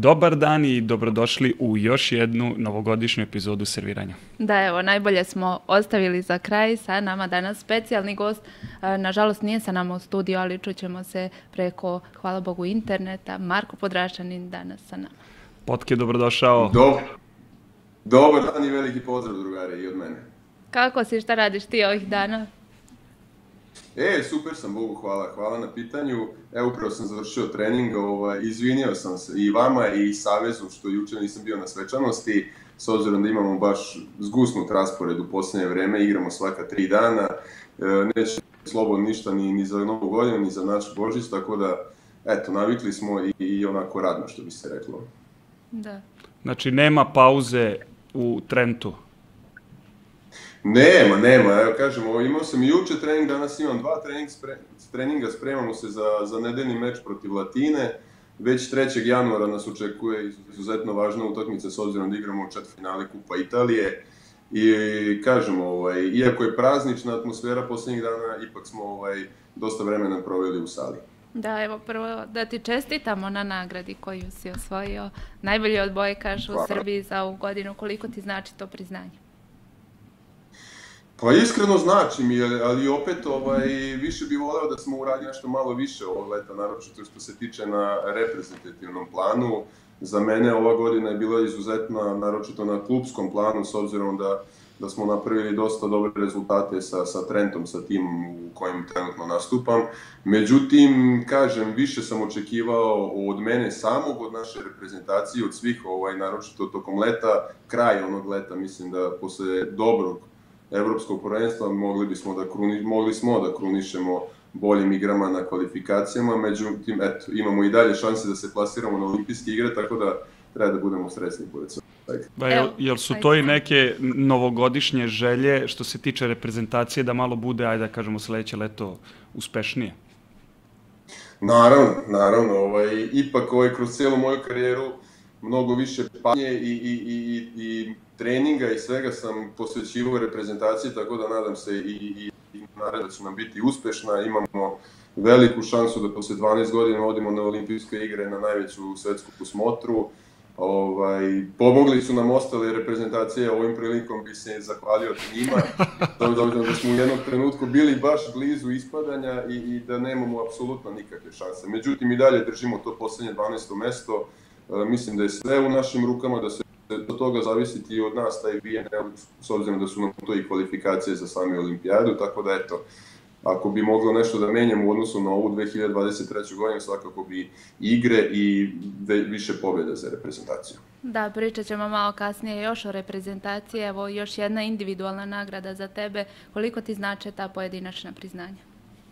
Dobar dan i dobrodošli u još jednu novogodišnju epizodu Serviranja. Da, evo, najbolje smo ostavili za kraj. Sa nama danas specijalni gost. Nažalost, nije sa nama u studiju, ali čućemo se preko, hvala Bogu, interneta. Marko Podrašanin danas sa nama. Potke, dobrodošao. Dobar dan i veliki pozdrav, drugare, i od mene. Kako si, šta radiš ti ovih dana? Super sam, Bogu hvala. Hvala na pitanju. Evo, upravo sam završio trening, izvinio sam se i vama i Savezu što juče nisam bio na svečanosti, s obzirom da imamo baš zgusnut raspored u posljednje vreme, igramo svaka 3 dana, neće slobodno ništa ni za Novu godinu, ni za naš Božić, tako da, eto, navikli smo i onako radno, što bi se reklo. Da. Znači, nema pauze u Trentu? Nema, evo kažem, imao sam i juče trening, danas imam 2 treninga, spremamo se za nedeljni meč protiv Latine, već 3. januara nas očekuje izuzetno važna utakmica s obzirom da igramo u četvrtfinali Kupa Italije i kažem, iako je praznična atmosfera posljednjih dana, ipak smo dosta vremena proveli u sali. Da, evo prvo da ti čestitamo na nagradi koju si osvojio, najbolji odbojkaš u Srbiji za ovu godinu, koliko ti znači to priznanje? Pa iskreno znači mi, ali opet više bih voleo da smo uradili nešto malo više ovog leta, naročito što se tiče na reprezentativnom planu. Za mene ova godina je bila izuzetna, naročito na klupskom planu, s obzirom da smo napravili dosta dobre rezultate sa Trentom, sa timom u kojem trenutno nastupam. Međutim, kažem, više sam očekivao od mene samog, od naše reprezentacije, od svih, naročito tokom leta, kraj onog leta, mislim da posle dobrog evropskog prvenstva mogli smo da krunišemo boljim igrama na kvalifikacijama, međutim, eto, imamo i dalje šanse da se plasiramo na olimpijske igre, tako da treba da budemo srećni pored svega. Jel su to i neke novogodišnje želje što se tiče reprezentacije da malo bude, ajde da kažemo, sledeće leto uspešnije? Naravno, ipak kroz cijelu moju karijeru mnogo više pažnje i treninga i svega sam posvećivao reprezentaciji, tako da nadam se i naravno da će nam biti uspešna. Imamo veliku šansu da posle 12 godina odimo na olimpijske igre, na najveću svetsku smotru. Pomogli su nam ostale reprezentacije, ovim prilikom bi se zahvalio njima, da smo u jednom trenutku bili baš blizu ispadanja i da nemamo apsolutno nikakve šanse. Međutim, i dalje držimo to poslednje 12. mesto. Mislim da je sve u našim rukama, da se od toga zavisiti i od nas, taj VNL, s obzirom da su nam to i kvalifikacije za sami olimpijadu, tako da eto, ako bi moglo nešto da menjamo u odnosu na ovu 2023. godinu, svakako bi igre i više pobjeda za reprezentaciju. Da, pričat ćemo malo kasnije još o reprezentaciji, evo još jedna individualna nagrada za tebe, koliko ti znače ta pojedinačna priznanja?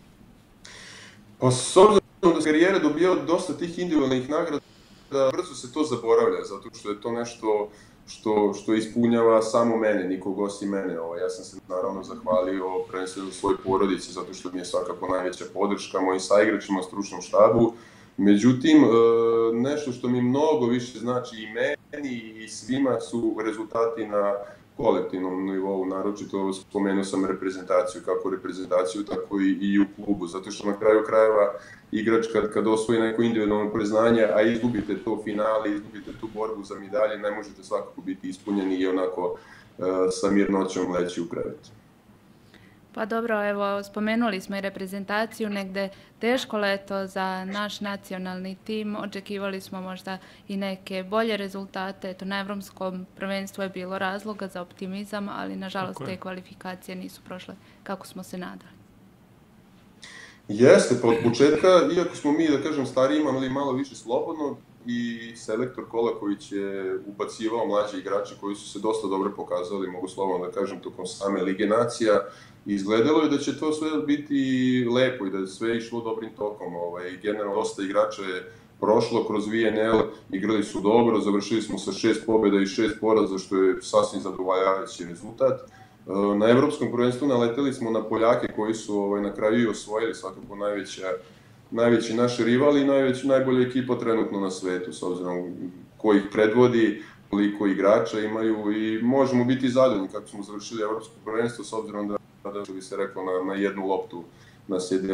Pa s obzirom da sam karijere dobio dosta tih individualnih nagrada, brzo se to zaboravlja, zato što je to nešto što ispunjava samo mene, nikog osim mene. Ja sam se naravno zahvalio prvenstveno svojoj porodici, zato što mi je svakako najveća podrška, mojim saigračima, stručnom štabu. Međutim, nešto što mi mnogo više znači i meni i svima su rezultati na kolektivnom nivou, naročito spomenuo sam reprezentaciju, kako reprezentaciju, tako i u klubu, zato što na kraju krajeva igrač kad osvoji neko individualno priznanje, a izgubite to finale, izgubite tu borbu za medalje, ne možete svakako biti ispunjeni i onako sa mirnoćom leći u krevet. Pa dobro, evo, spomenuli smo i reprezentaciju, negde teško leto za naš nacionalni tim, očekivali smo možda i neke bolje rezultate, eto, na evropskom prvenstvu je bilo razloga za optimizam, ali nažalost te kvalifikacije nisu prošle kako smo se nadali. Jeste, pa od početka, iako smo mi, da kažem, stariji imali malo više slobodno, i selektor Kolaković je ubacivao mlađe igrače koji su se dosta dobro pokazali, mogu slobodno da kažem, tokom same Lige nacija. Izgledalo je da će to sve biti lepo i da je sve išlo dobrim tokom. Generalno, dosta igrača je prošlo kroz VNL, igrali su dobro, završili smo sa 6 pobjeda i 6 poraza, što je sasvim zadovoljavajući rezultat. Na evropskom prvenstvu naleteli smo na Poljake koji su na kraju i osvojili, svakako najveći naš rival i najbolja ekipa trenutno na svetu, s obzirom ko ih predvodi, koliko igrača imaju i možemo biti zadovoljni kako smo završili evropsko prvenstvo, s obzirom da bi se reklo na jednu loptu nas je delio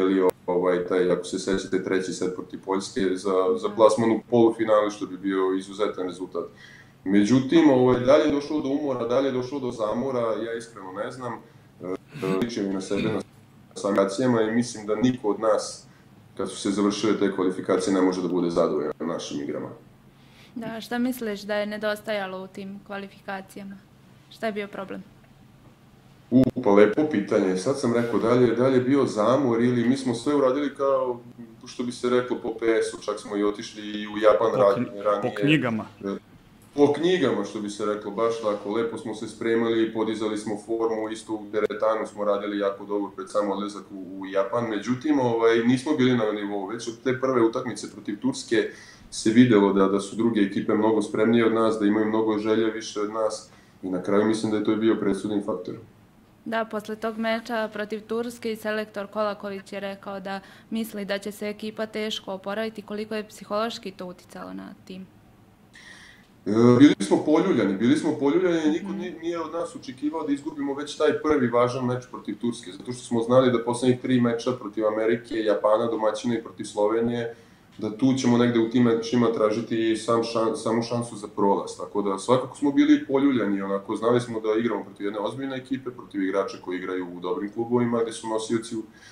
taj, ako se sećate, treći set protiv Poljske za plasman u polufinale, što bi bio izuzetan rezultat. Međutim, dalje je došlo do umora, dalje je došlo do zamora, ja iskreno ne znam, ličim na sebe na kvalifikacijama i mislim da niko od nas, kad su se završile te kvalifikacije, ne može da bude zadovoljan našim igrama. Da, šta misliš da je nedostajalo u tim kvalifikacijama? Šta je bio problem? Pa lepo pitanje. Sad sam rekao, da li je bio zamor ili mi smo sve uradili kao, što bi se reklo, po PS-u, čak smo i otišli i u Japan ranije. Po knjigama. Po knjigama, što bi se reklo, baš tako. Lepo smo se spremali, podizali smo formu, isto u teretanu smo radili jako dobro pred sam odlazak u Japan. Međutim, nismo bili na nivou. Već od te prve utakmice protiv Turske se videlo da su druge ekipe mnogo spremnije od nas, da imaju mnogo želje više od nas i na kraju mislim da je to bio presudni faktor. Da, posle tog meča protiv Turske i selektor Kolaković je rekao da misli da će se ekipa teško oporaviti. Koliko je psihološki to uticalo na tim? Bili smo poljuljani, niko nije od nas očekivao da izgubimo već taj prvi važan meč protiv Turske, zato što smo znali da poslednjih 3 meča protiv Amerike, Japana, domaćina i protiv Slovenije, da tu ćemo negde u tim mečima tražiti samu šansu za prolaz. Tako da svakako smo bili poljuljani, znali smo da igramo protiv jedne ozbiljne ekipe, protiv igrača koji igraju u dobrim klubovima, gde su nosioci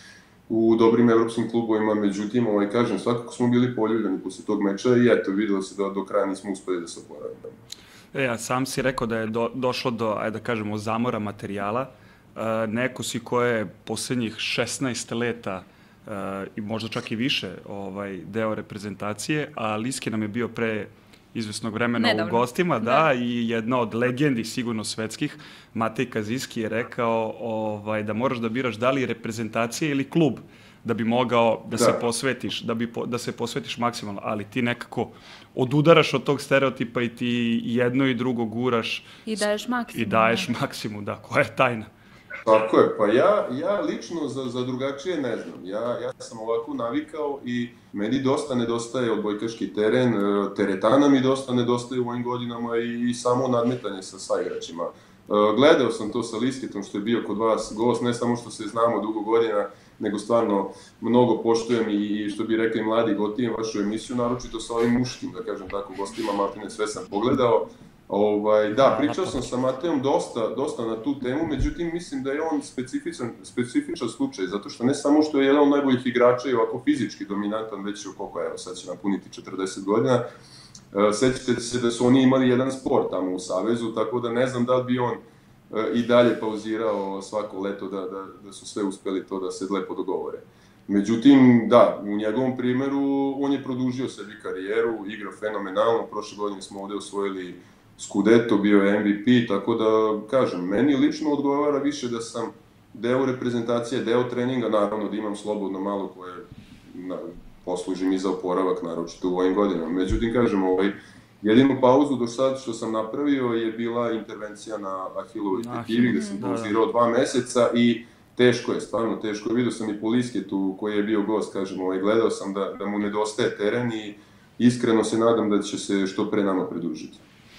u dobrim evropskim klubovima, međutim, kažem, svakako smo bili poljuljani posle tog meča i eto, videlo se da do kraja nismo uspeli da se oporavimo. A sam si rekao da je došlo do, ajde da kažemo, zamora materijala. Neko si ko je poslednjih 16 leta i možda čak i više deo reprezentacije, a Liski nam je bio pre izvesnog vremena u gostima, da, i jedna od legendi sigurno svetskih, Matej Kaziski je rekao da moraš da biraš da li reprezentacija ili klub da bi mogao da se posvetiš, da se posvetiš maksimalno, ali ti nekako odudaraš od tog stereotipa i ti jedno i drugo guraš i daješ maksimum. I daješ maksimum, da, koja je tajna? Tako je, pa ja lično za drugačije ne znam. Ja sam ovako navikao i meni dosta nedostaje odbojkaški teren, teretana mi dosta nedostaje u ovim godinama i samo nadmetanje sa saigračima. Gledao sam to sa Lisketom što je bio kod vas gost, ne samo što se znamo dugo godina, nego stvarno mnogo poštujem i što bi rekli mladi gotivim vašu emisiju, naročito sa ovim muškim, da kažem tako, gostima, maltene sve sam pogledao. Da, pričao sam sa Matejom dosta na tu temu, međutim mislim da je on specifičan slučaj, zato što ne samo što je jedan od najboljih igrača i ovako fizički dominantan, već sad će napuniti 40 godina, sećate se da su oni imali jedan sport tamo u Savezu, tako da ne znam da li bi on i dalje pauzirao svako leto da su sve uspeli to da se lepo dogovore. Međutim, da, u njegovom primjeru on je produžio sebi karijeru, igrao fenomenalno, prošle godine smo ovde osvojili Scudetto, bio je MVP, tako da, kažem, meni lično odgovara više da sam deo reprezentacije, deo treninga, naravno da imam slobodno malo koje poslužim i za oporavak, naročito u ovim godinama. Međutim, kažem, jedinu pauzu do sad što sam napravio je bila intervencija na Ahilovoj tetivi, gde sam pauzirao 2 meseca i teško je, stvarno teško je. Vidio sam i po Lisketu koji je bio gost, kažem, gledao sam da mu nedostaje teren i iskreno se nadam da će se što pre nama pridružiti.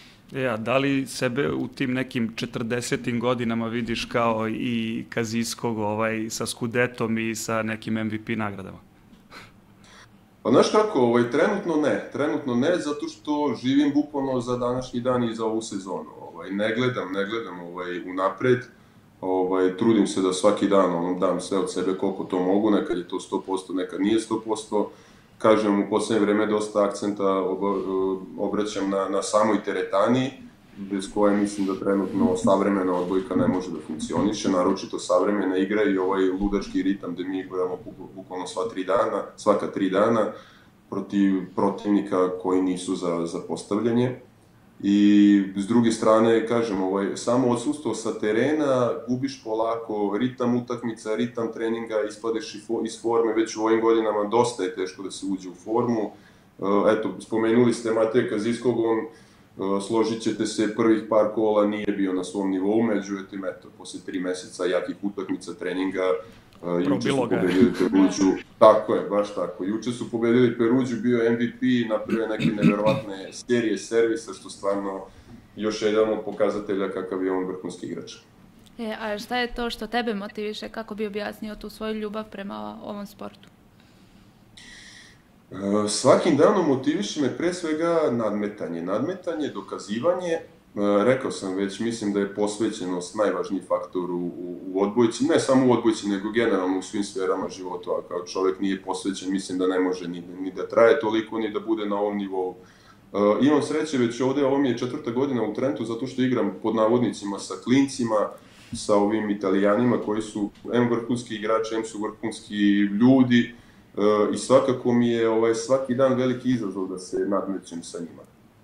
Da li sebe u tim nekim 40. godinama vidiš kao i Kaziskog sa Scudettom i sa nekim MVP nagradama? Pa znaš kako, trenutno ne, zato što živim bukvalno za današnji dan i za ovu sezonu. Ne gledam unapred, trudim se da svaki dan dam sve od sebe koliko to mogu, nekad je to 100%, nekad nije 100%. Kažem, u poslednje vreme dosta akcenta obraćam na samoj teretani, bez koje mislim da trenutno savremena odbojka ne može da funkcioniše, naročito savremena igra i ovaj ludački ritam gde mi igramo bukvalno svaka 3 dana protiv protivnika koji nisu za postavljanje. I s druge strane, kažem, samo odsustvo sa terena, gubiš polako ritam utakmica, ritam treninga, ispadeš iz forme, već u ovim godinama dosta je teško da se uđe u formu. Eto, spomenuli ste Mateja Kaziskog, on, složit ćete se, prvih par kola nije bio na svom nivou, međutim, eto, posle 3 meseca jakih utakmica, treninga, juče su pobedili Peruđu, tako je, baš tako, juče su pobedili Peruđu, bio je MVP, napravio neke neverovatne serije servisa, što stvarno još je jedan od pokazatelja kakav je on vrhunski igrač. A šta je to što tebe motiviše, kako bi objasnio tu svoju ljubav prema ovom sportu? Svakim danom motiviše me pre svega nadmetanje, dokazivanje. Rekao sam već, mislim da je posvećenost najvažniji faktor u odbojci, ne samo u odbojci, nego generalno u svim sferama života. A kao čovjek nije posvećen, mislim da ne može ni da traje toliko, ni da bude na ovom nivou. Imam sreće već ovde, ovo mi je 4. godina u Trentu, zato što igram pod navodnicima sa klincima, sa ovim Italijanima koji su vrhunski igrači, su vrhunski ljudi, i svakako mi je svaki dan veliki izazov da se nadmećem sa njima.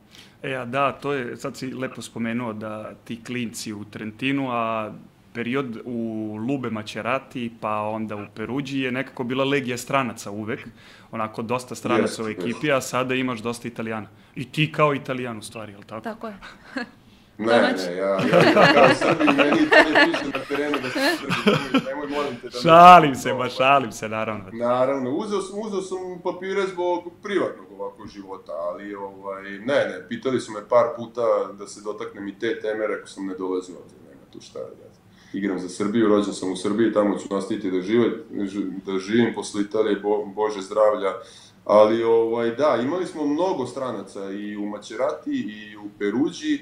Da, to je, sad si lepo spomenuo da ti klinci u Trentinu, a period u Lube Macerati, pa onda u Peruđi je nekako bila legija stranaca uvek, onako dosta stranaca u ekipi, a sada imaš dosta Italijana. I ti kao Italijan u stvari, je li tako? Tako je. Ne, ja kao Srbi, meni to ne piše na terenu da se Srbi, nemoj molim te da... Šalim se, naravno. Naravno, uzeo sam papire zbog privatnog ovako života, ali ne, pitali su me par puta da se dotaknem i te teme, rekao sam ne dolazi ovdje, nema tu šta raditi. Igram za Srbiju, rođen sam u Srbiji, tamo ću nastaviti da živim posle Italije, Bože zdravlja, ali da, imali smo mnogo stranaca i u Macerati i u Peruđi,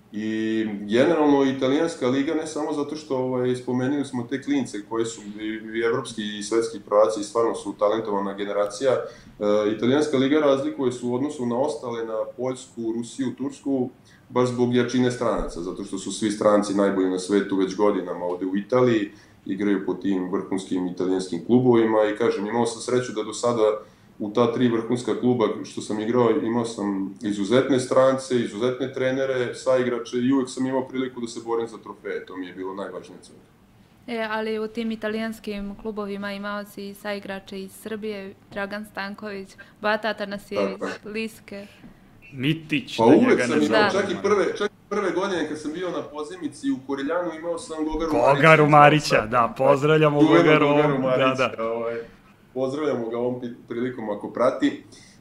i generalno italijanska liga, ne samo zato što spomenuli smo te klince koji su i evropski i svetski prvaci i stvarno su talentovana generacija. Italijanska liga razlikuje se u odnosu na ostale, na Poljsku, Rusiju, Tursku, baš zbog jačine stranaca, zato što su svi stranci najbolji na svetu već godinama ovde u Italiji, igraju po tim vrhunskim italijanskim klubovima i kažem, imao sam sreću da do sada u ta 3 vrhunska kluba što sam igrao, imao sam izuzetne strance, izuzetne trenere, saigrače i uvek sam imao priliku da se borim za trofeje, to mi je bilo najvažnije od svega. Ali u tim italijanskim klubovima imao si i saigrače iz Srbije, Dragan Stanković, Bata Atanasijević, Liske. Mitić. Pa uvek sam imao, čak i prve godine kad sam bio na pozemici u Koriljanu, imao sam Gogaru Marića, da, pozdravljamo Gogaru Marića. Pozdravljamo ga ovom prilikom ako prati.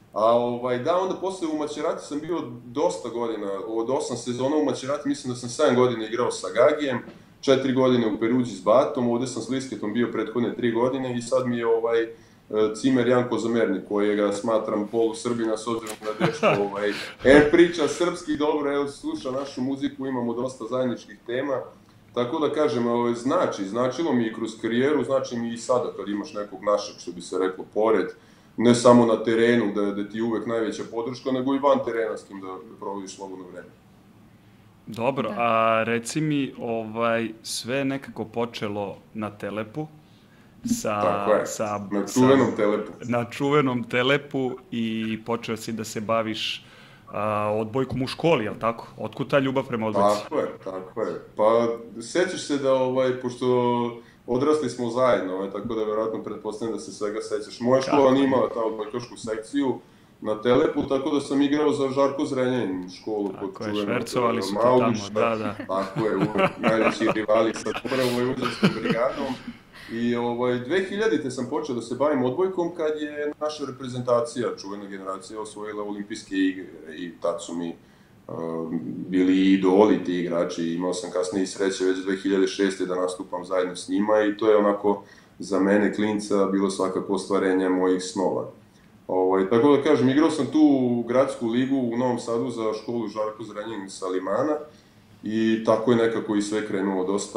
Da, onda posle u Macerati sam bio dosta godina, od 8 sezona u Macerati, mislim da sam 7 godina igrao sa Gagijem, 4 godine u Peruđi s Batom, ovde sam s Lisketom bio prethodne 3 godine i sad mi je cimer Janko Zamernik, kojega smatram polu-Srbina s obzirom na dečko, priča srpski dobro, sluša našu muziku, imamo dosta zajedničkih tema. Tako da kažem, značilo mi i kroz karijeru, znači mi i sada kad imaš nekog našeg, što bi se reklo, pored, ne samo na terenu da ti je uvek najveća podrška, nego i van terena s kim da provodiš slobodno vreme. Dobro, a reci mi, sve je nekako počelo na Telepu, na čuvenom Telepu. Na čuvenom Telepu i počeo si da se baviš odbojkom u školi, jel' tako? Otkud ta ljubav prema odbojci? Tako je. Pa, sećaš se da, pošto odrasli smo zajedno, tako da verovatno pretpostavljam da se svega sećaš. Moja škola nije imala ta odbojkašku sekciju na Telepu, tako da sam igrao za Žarko Zrenjanin školu. Tako je, švercovali su te tamo, da. Tako je, najveći rivali sa upravo vojvođanskom brigadom. I 2000-te sam počeo da se bavim odbojkom kad je naša reprezentacija, čuvena generacija, osvojila olimpijske igre i tad su mi bili idoli ti igrači. Imao sam kasnije i sreće već 2006. da nastupam zajedno s njima i to je onako za mene klinca bilo svakako ostvarenje mojih snova. Tako da kažem, igrao sam tu gradsku ligu u Novom Sadu za školu Žarko Zrenjanin sa Limana i tako je nekako i sve krenulo dosta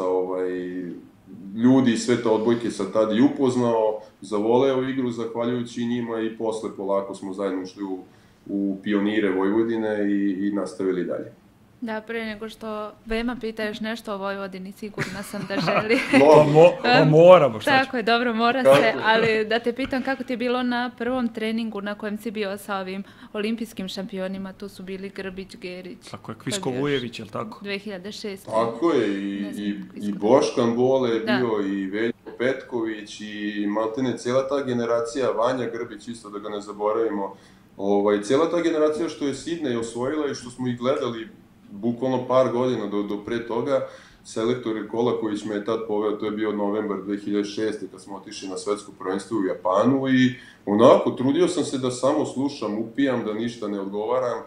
ljudi iz sveta odbojke sam tada i upoznao, zavoleo igru zahvaljujući njima i posle polako smo zajedno ušli u pionire Vojvodine i nastavili dalje. Da, pre nego što Vema pita još nešto o Vojvodini, sigurna sam da želi. Moramo, šta ću. Tako je, dobro, mora se, ali da te pitam kako ti je bilo na prvom treningu na kojem si bio sa ovim olimpijskim šampionima, tu su bili Grbić, Gerić. Tako je, Kvisko Vujević, je li tako? 2006. Tako je, i Boškan Bole je bio, i Veljko Petković, i maltene cijela ta generacija, Vanja Grbić, isto da ga ne zaboravimo, cijela ta generacija što je Sidney osvojila i što smo ih gledali bukvalno par godina do pre toga, selektor Kolaković me je tad poveo, to je bio novembar 2006. kad smo otišli na svetsko prvenstvo u Japanu i onako, trudio sam se da samo slušam, upijam, da ništa ne odgovaram,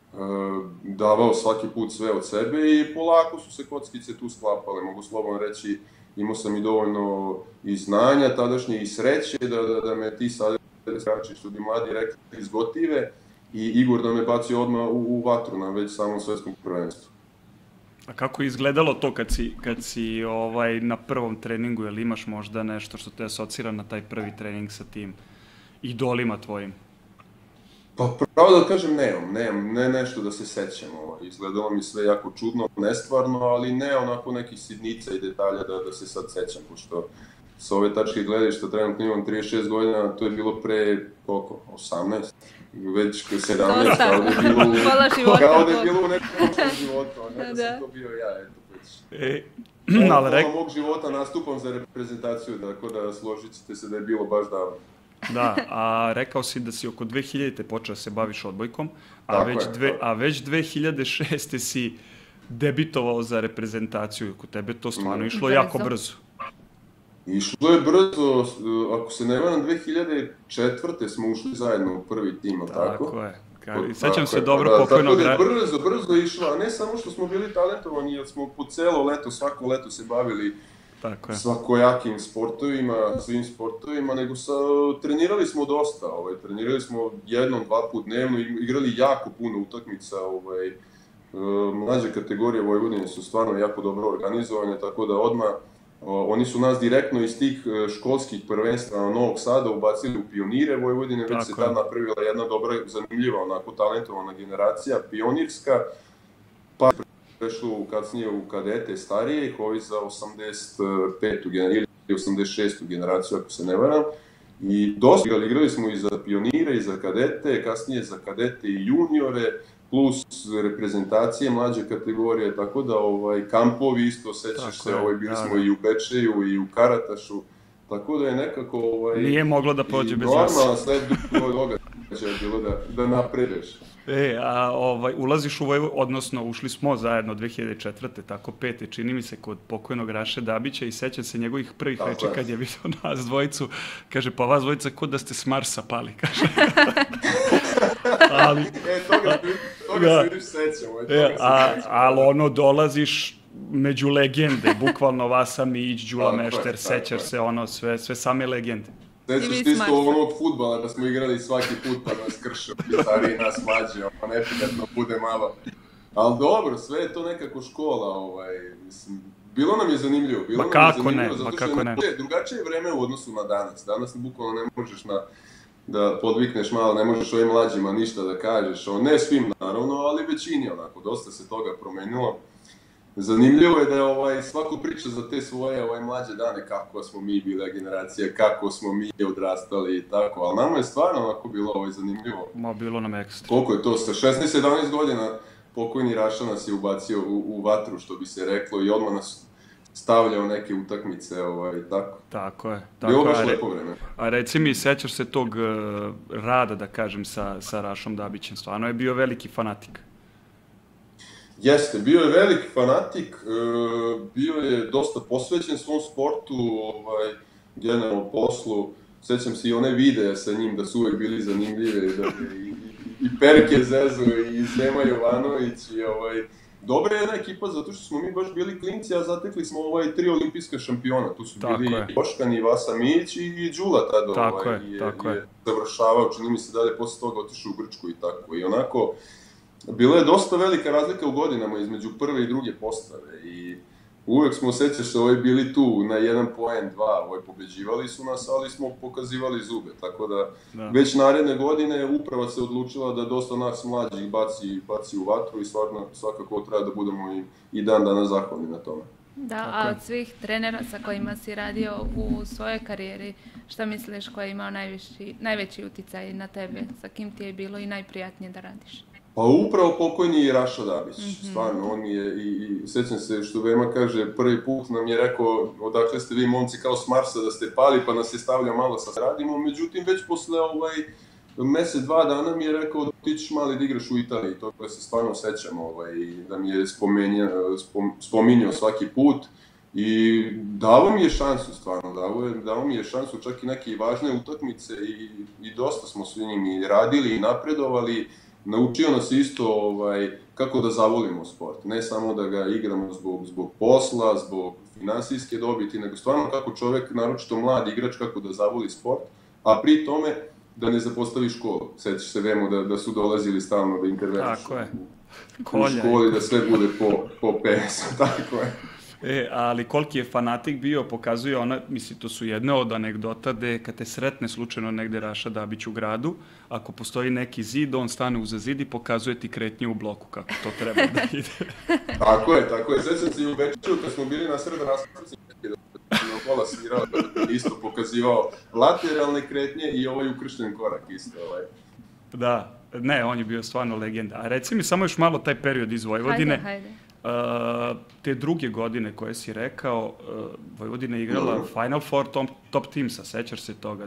davao svaki put sve od sebe i polako su se kockice tu sklapale, mogu slobodno reći, imao sam i dovoljno i znanja tadašnje i sreće da me ti savjeti igrači, što bi mladi rekli, izgotive, i Igor da me bacio odmah u vatru na već samom svetskom prvenstvu. A kako je izgledalo to kad si na prvom treningu, jel imaš možda nešto što te asocira na taj prvi trening sa tim idolima tvojim? Pa pravo da kažem, ne nešto da se sećam. Izgledalo mi sve jako čudno, nestvarno, ali ne onako nekih sitnica i detalja da se sad sećam, pošto sa ove tačke gledišta trenutno imam 36 godina, to je bilo pre, koliko, 18? Već 17, kao da je bilo u nekom životu, a ne da sam to bio ja, eto već. Pola mog života nastupam za reprezentaciju, tako da složit ćete se da je bilo baš davno. Da, a rekao si da si oko 2000. počeo da se baviš odbojkom, a već 2006. si debitovao za reprezentaciju. Kod tebe to stvarno išlo jako brzo. Išlo je brzo, ako se ne varam, 2004. smo ušli zajedno u prvi tim, ali tako? Tako je. Sećam se dobro pokojnog... Tako da je brzo išlo, a ne samo što smo bili talentovani, jer smo po celo leto, svako leto se bavili svakojakim sportovima, svim sportovima, nego trenirali smo dosta, trenirali smo jednom, dva put dnevno, igrali jako puno utakmica, mlađe kategorije Vojvodine su stvarno jako dobro organizovane, tako da odmah oni su nas direktno iz tih školskih prvenstva Novog Sada ubacili u pionire Vojvodine, već se tad napravila jedna dobra, zanimljiva, onako talentovana generacija, pionirska, pa prešlo kasnije u kadete starije, ih ovi za 85. ili 86. generaciju, ako se ne varam. I dosta igrali smo i za pionire, i za kadete, kasnije za kadete i juniore, plus reprezentacije mlađe kategorije, tako da kampovi isto, sećaš se, bili smo i u Bečeju i u Karatašu, tako da je nekako... Nije moglo da prođe bez vas. Normalno, sled događaja je bilo da napredeš. Ulaziš u Vojvodinu, odnosno ušli smo zajedno 2004. tako 5. čini mi se kod pokojnog Raše Dabića i sećam se njegovih prvih reči kad je vidio nas dvojicu, kaže pa vas dvojica kod da ste s Marsa pali, kaže. Toga se vidiš sećamo. Ali dolaziš među legende, bukvalno Vasa Mić, Đula Mešter, sećaš se sve same legende. Sećaš ti isto onog fudbala da smo igrali svaki put pa nas krše, pisari nas mlađe, neprijatno bude malo. Ali dobro, sve je to nekako škola, mislim, bilo nam je zanimljivo. Ma kako ne, drugačije je vreme u odnosu na danas. Danas bukvalno ne možeš da podvikneš malo, ne možeš ovim mlađima ništa da kažeš, ne svim naravno, ali većini onako, dosta se toga promenilo. Zanimljivo je da svako priča za te svoje mlađe dane, kako smo mi bila generacija, kako smo mi odrastali i tako, ali nama je stvarno onako bilo zanimljivo. Bilo nam ekstra. Koliko je to, sa 16-17 godina pokojni Raša nas je ubacio u vatru, što bi se reklo, i odmah nas stavljao neke utakmice, tako. Tako je. Bilo baš lepo vreme. A reci mi, sećaš se tog rada, da kažem, sa Rašom Dabićem, stvarno je bio veliki fanatik. Jeste, bio je veliki fanatik, bio je dosta posvećen svom sportu, generalno poslu. Sećam se i one videe sa njim da su uvek bili zanimljive, i Perke Zezu, i Zema Jovanović, dobra je jedna ekipa zato što smo mi baš bili klinci, a zatekli smo 3 olimpijska šampiona. Tu su bili i Boškan, i Vasa Mić, i Đula tada je završavao, čini mi se da je posle toga otišao u Grčku i tako. I onako, bila je dosta velika razlika u godinama između prve i druge postave i uvek smo, sećaš se, bili tu na 1 poen, 2, pobeđivali su nas, ali smo pokazivali zube, tako da već naredne godine uprava se odlučila da dosta nas mlađih baci u vatru i svakako treba da budemo i dan danas zahvalni na tome. Da, a od svih trenera sa kojima si radio u svojoj karijeri, šta misliš ko je imao najveći uticaj na tebe, sa kim ti je bilo i najprijatnije da radiš? Pa upravo pokojni Raša Dabić, stvarno, on mi je, i sećam se što Vema kaže, prvi put nam je rekao odakle ste vi momci kao s Marsa da ste pali, pa nas je stavljao malo sa radimo, međutim već posle mesec, 2 dana mi je rekao da ti ćeš mali da igraš u Italiji, toga se stvarno sećam, da mi je spominjao svaki put i dao mi je šansu stvarno, dao mi je šansu čak i neke važne utakmice i dosta smo s njim i radili i napredovali. Naučio nas isto kako da zavolimo sport, ne samo da ga igramo zbog posla, zbog finansijske dobiti, nego stvarno kako čovek, naročito mlad igrač, kako da zavoli sport, a pri tome da ne zapostaviš školu. Sećaš se, vemo da su dolazili stalno da intervenišu u školi, da sve bude po PS-u, tako je. Ali koliki je fanatik bio, pokazuje ona, mislim, to su jedne od anegdota gde kad te sretne slučajno negde Raša Dabić u gradu, ako postoji neki zid, on stane uza zid i pokazuje ti kretnje u bloku, kako to treba da ide. Tako je. Sećam se i u Beču, kad smo bili na sredo raspravci, da sam pola svirao, isto pokazivao lateralne kretnje i ovaj ukršten korak isto. Da, ne, on je bio stvarno legenda. A reci mi samo još malo taj period iz Vojvodine. Hajde. Te druge godine koje si rekao, Vojvodina je igrala Final Four top teamsa, sećaš se toga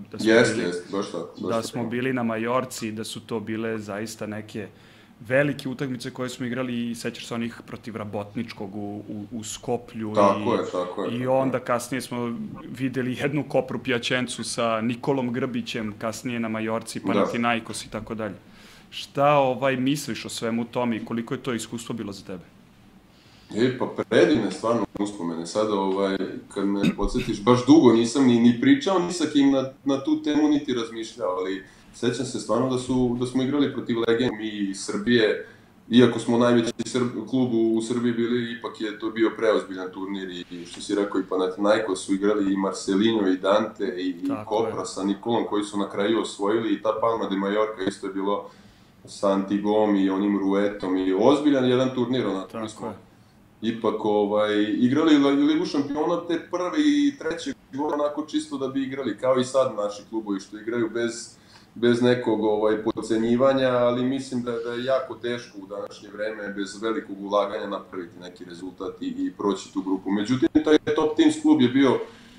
da smo bili na Majorci, da su to bile zaista neke velike utakmice koje smo igrali i sećaš se onih protiv Rabotničkog u Skoplju. Tako je. I onda kasnije smo videli jednu Kopru Pjačencu sa Nikolom Grbićem, kasnije na Majorci, Panathinaikos i tako dalje. Šta misliš o svemu tome i koliko je to iskustvo bilo za tebe? Pa predivne stvarno uspomene. Sada, kad me podsjetiš, baš dugo nisam ni pričao ni sa kim na tu temu niti razmišljao, ali sećam se stvarno da smo igrali protiv legenda mi iz Srbije, iako smo najveći klub u Srbiji bili, ipak je to bio preozbiljan turnir i što si rekao i Panathinaikos su igrali i Marcelinho i Dante i Kopra sa Nikolom koji su na kraju osvojili i ta Palma de Mallorca isto je bilo sa Antigom i onim Ruetom i ozbiljan jedan turnir, mi smo ipak igrali Ligu šampiona te prve i treće godine onako čisto da bi igrali, kao i sad naši klubovi što igraju bez nekog podcenjivanja, ali mislim da je jako teško u današnje vreme bez velikog ulaganja napraviti neki rezultat i proći tu grupu. Međutim, taj Top Teams klub je bio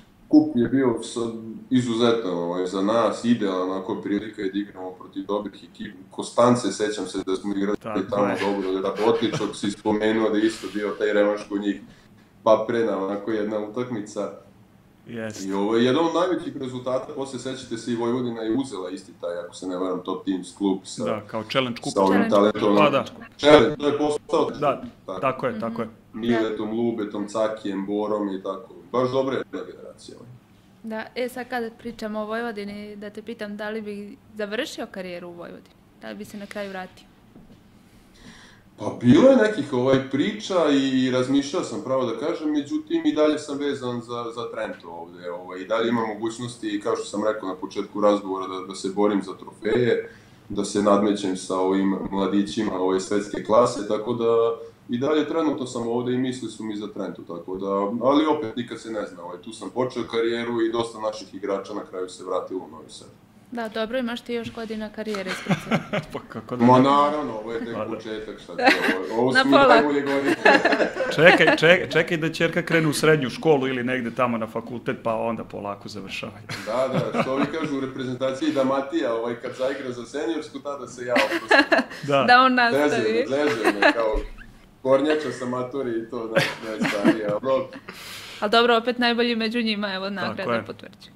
izuzetan za nas, idealan onako prilika je da igramo protiv dobrih ekipa. Konstance, sećam se da smo igrali tamo dobro, Rabotničkog si spomenuo da je isto bio taj revanš kod njih, pa prena onako jedna utakmica. I ovo je jedan od najvećih rezultata, posle sećate se i Vojvodina je uzela isti taj, ako se ne varam, Top Teams klub sa Challenge Cup. Sa ovim talentom. Challenge, to je postao. Tako je. Miletom, Lubetom, Cakijem, Borom i tako. Baš dobra je generacija. Da, sad kada pričamo o Vojvodini, da te pitam da li bi završio karijeru u Vojvodini? Da li bi se na kraju vratio? Pa bilo je nekih priča i razmišljao sam, pravo da kažem, međutim i dalje sam vezan za Trento ovde. I dalje imam mogućnosti, kao što sam rekao na početku razgovora, da se borim za trofeje, da se nadmećem sa ovim mladićima svetske klase, tako da i dalje trenutno sam ovde i misli su mi za Trento, tako da, ali opet nikad se ne zna, tu sam počeo karijeru i dosta naših igrača na kraju se vratilo u Novi Sad. Da, dobro, imaš ti još godina karijere ispred sebe. Ma naravno, ovo je tek početak, šta ti je, ovo su mi najbolje godine. Čekaj da ćerka krene u srednju školu ili negde tamo na fakultet, pa onda polako završavaj. Da, što vi kažu u reprezentaciji da Matija, kad zaigra za seniorsku, tada se ja oprostim. Da on nastavi. Zeže me, kao kornjača sa maturi i to najstarije, ali dobro. Ali dobro, opet najbolji među njima, evo nagrada potvrđu.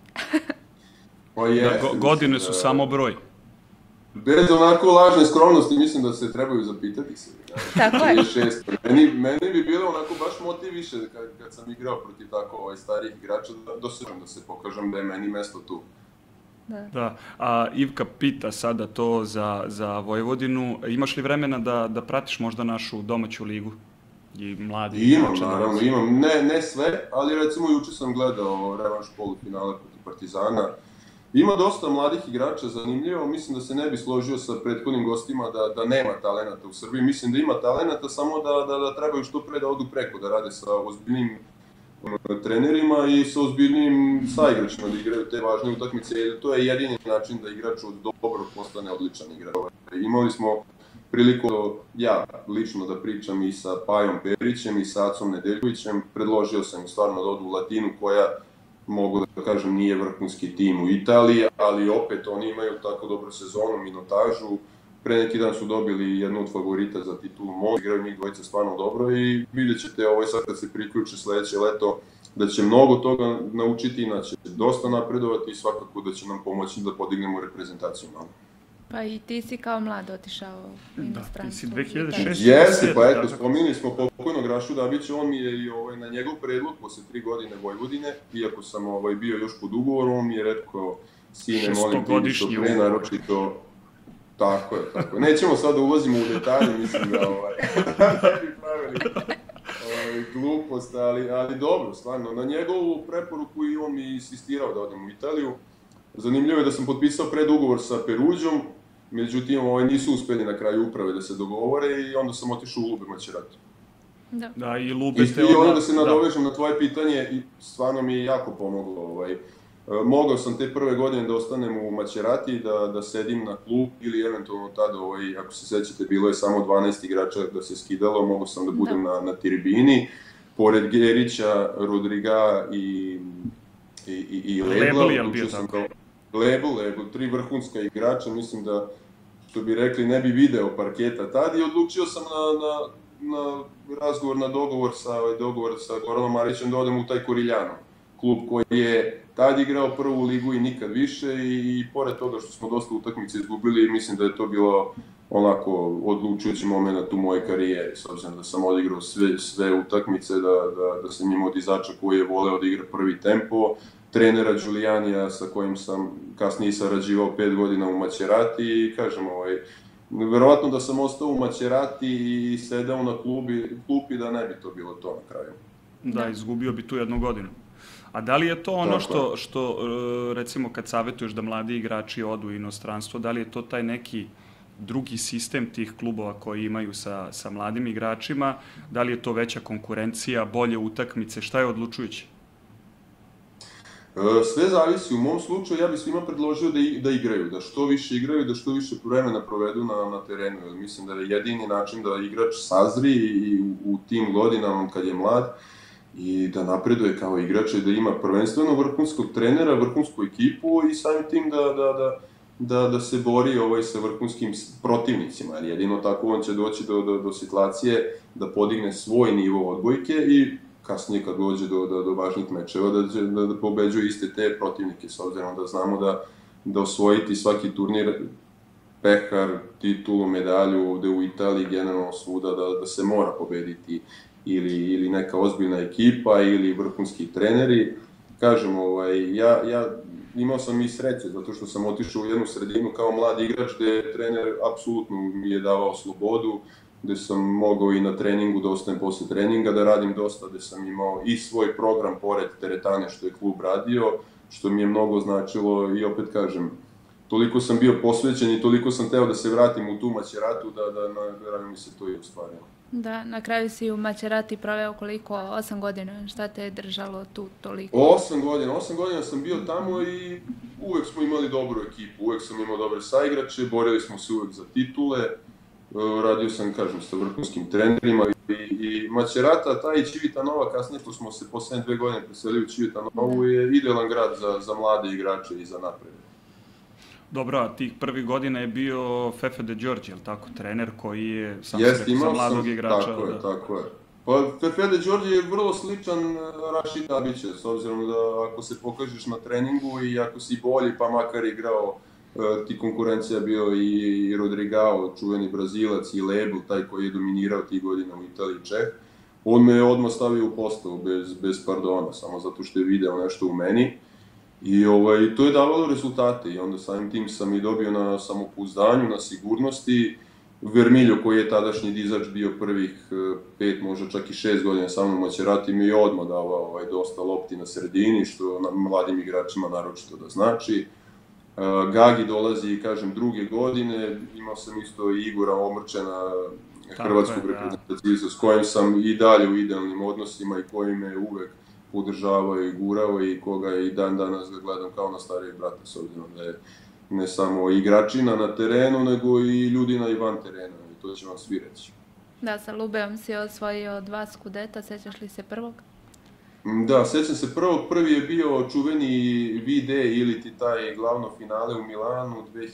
Godine su samo broj. Bez onako lažne skromnosti mislim da se trebaju zapitati se. Tako je. Meni bi bilo onako baš motiv više kad sam igrao protiv tako starijih igrača da se pokažem da je meni mesto tu. Da, a Ivka pita sada to za Vojvodinu. Imaš li vremena da pratiš možda našu domaću ligu? Imam, naravno, imam. Ne sve, ali recimo juče sam gledao revanš polufinale protiv Partizana. Ima dosta mladih igrača, zanimljivo, mislim da se ne bi složio sa prethodnim gostima da nema talenata u Srbiji. Mislim da ima talenata, samo da trebaju što pre da odu preko, da rade sa ozbiljnim trenerima i sa ozbiljnim saigračima da igraju te važne utakmice, jer to je jedini način da igrač od dobrog postane odličan igrač. Imali smo priliku, ja lično da pričam i sa Pajom Perićem i sa Acom Nedeljkovićem, predložio sam im stvarno da odu u Latinu koja, mogu da kažem, nije vrhunski tim u Italiji, ali opet oni imaju tako dobru sezonu, minutažu. Pre neki dan su dobili jednu od favorita za titulu MOL, igraju njih dvojica stvarno dobro i vidjet ćete sad kad se priključe sledeće leto da će mnogo toga naučiti, inače dosta napredovati i svakako da će nam pomoći da podignemo reprezentaciju malo. Pa i ti si kao mlad otišao u inostranstvo. Da, ti si 2006. Jeste, pa eto, spominjali smo pokojnog Rašu Dabića, on mi je i na njegov predlog posle 3 godine Vojvodine, iako sam bio još pod ugovorom, on mi je rekao, sine, molim ti što Šestogodišnji pre, naročito. Tako je. Nećemo sad da ulazimo u detalje, mislim da ne bi pravili glupost, ali dobro, stvarno. Na njegovu preporuku i on mi insistirao da odem u Italiju. Zanimljivo je da sam potpisao predugovor sa Peruđom, međutim nisu uspeli na kraju uprave da se dogovore i onda sam otišao u Lube Macerati. Da, i Lube ste I onda da se nadovežem na tvoje pitanje, i stvarno mi je jako pomoglo. Mogao sam te prve godine da ostanem u Macerati, da sedim na klupi ili eventualno tada, ako se sećate, bilo je samo 12 igrača da se skidalo, mogao sam da budem na tribini, pored Gerića, Rodriga i Lebla. Lebel, tri vrhunska igrača, mislim da, što bi rekli, ne bi video parketa tad i odlučio sam na razgovor, na dogovor sa Goranom Marićem da odem u taj Corigliano, klub koji je tad igrao prvu ligu i nikad više i pored toga što smo dosta utakmice izgubili, mislim da je to bilo onako odlučujući moment u mojoj karijeri, s obzirom da sam odigrao sve utakmice, da sam imao dizača koji je voleo da igra prvi tempo, trenera Giulianija sa kojim sam kasnije sarađivao 5 godina u Macerati i kažem, verovatno da sam ostao u Macerati i sedao na klupi da ne bi to bilo to na kraju. Da, izgubio bi tu 1 godinu. A da li je to ono što recimo kad savjetuješ da mladi igrači odu u inostranstvo, da li je to taj neki drugi sistem tih klubova koji imaju sa mladim igračima, da li je to veća konkurencija, bolje utakmice, šta je odlučujuće? Sve zavisi. U mom slučaju ja bih svima predložio da igraju, da što više igraju, da što više vremena provedu na terenu. Mislim da je jedini način da igrač sazri i u tim godinama kad je mlad i da napreduje kao igrač i da ima prvenstveno vrhunskog trenera, vrhunsku ekipu i samim tim da se bori sa vrhunskim protivnicima. Jedino tako on će doći do situacije da podigne svoj nivo odbojke i kasnije kad dođe do važnih mečeva da pobeđuje iste te protivnike, s obzirom da znamo da osvojiti svaki turnir, pehar, titulu, medalju ovde u Italiji, generalno svuda, da se mora pobediti ili neka ozbiljna ekipa ili vrhunski treneri. Kažem, ja imao sam i sreće, zato što sam otišao u jednu sredinu kao mlad igrač gde trener apsolutno mi je davao slobodu, gde sam mogao i na treningu da ostanem posle treninga, da radim dosta, gde sam imao i svoj program pored teretane što je klub radio, što mi je mnogo značilo i opet kažem, toliko sam bio posvećen i toliko sam teo da se vratim u tu Maceratu da na kraju mi se to i ostvarilo. Da, na kraju si u Macerati proveo koliko? 8 godina. Šta te je držalo tu toliko? 8 godina sam bio tamo i uvek smo imali dobru ekipu, uvek sam imao dobre saigrače, borili smo se uvek za titule, radio sam, kažem, sa vrhunskim trenerima i Macerata, ta i Civitanova, kasnije što smo se poslednje 2 godine preselili u Civitanovu, je idealan grad za mlade igrače i za napred. Dobro, a tih prvih godina je bio Fefe De Giorgi, je li tako, trener koji je sam za mladog igrača? Tako je. Pa Fefe De Giorgi je vrlo sličan Rašid Abiće, s obzirom da ako se pokažeš na treningu i ako si bolji, pa makar igrao, ti konkurencija bio i Rodrigao, čuveni Brazilac, i Lebel, taj koji je dominirao tih godina u Italiji i Čeh, on me odmah stavio u postavu, bez pardona, samo zato što je video nešto u meni. I to je davalo rezultate i onda samim tim sam i dobio na samopouzdanju, na sigurnosti. Vermiljo, koji je tadašnji dizač bio prvih 5, možda čak i 6 godina sa mnom u Macerati, mi je odmah davao dosta lopti na sredini, što mladim igračima naročito da znači. Gagi dolazi, kažem, 2. godine, imao sam isto i Igora Omrčena, hrvatskog reprezentativca, s kojim sam i dalje u idealnim odnosima i koji me uvek podržavao i gurao i koga i dan danas ga gledam kao na starijeg brata, s obzirom da je ne samo igračina na terenu, nego i ljudina i van terena, i to će vam svi reći. Da, sa Lubeom si osvojio 2 skudeta, sećaš li se prvog? Da, sećam se prvog. Prvi je bio čuveni V-Day ili ti taj glavno finale u Milanu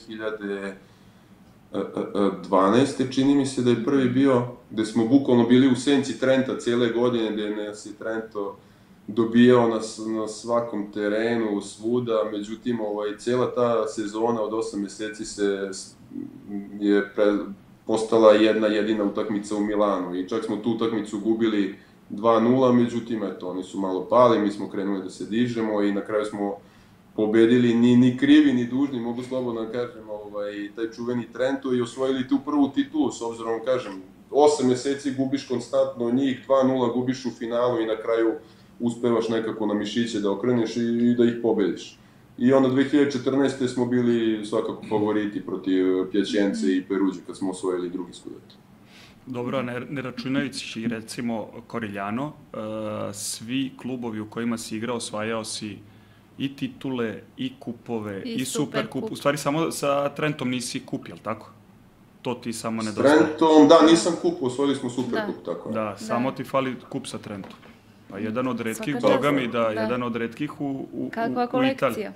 2012. Čini mi se da je prvi bio, gde smo bukvalno bili u senci Trenta cijele godine, gde nas je Trento dobijao na svakom terenu, svuda, međutim, cijela ta sezona od 8 meseci je postala jedna jedina utakmica u Milanu i čak smo tu utakmicu gubili 2-0, međutim, oni su malo pali, mi smo krenuli da se dižemo i na kraju smo pobedili ni krivi ni dužni, mogu slobodno da kažem, taj čuveni Trento i osvojili tu prvu titulu, s obzirom, kažem, 8 meseci gubiš konstantno njih, 2-0 gubiš u finalu i na kraju uspevaš nekako na mišiće da okreneš i da ih pobediš. I onda 2014. smo bili svakako favoriti protiv Piacenze i Peruđe kad smo osvojili drugi Scudetto. Dobro, ne računajući recimo Corigliano, svi klubovi u kojima si igrao osvajao si i titule, i kupove, i superkup. U stvari samo sa Trentom nisi kup, jel tako? To ti samo nedostaje. S Trentom, da, nisam kup, osvojili smo superkup, tako. Da, samo ti fali kup sa Trentom. Pa jedan od retkih, boga mi da, jedan od retkih u Italiji.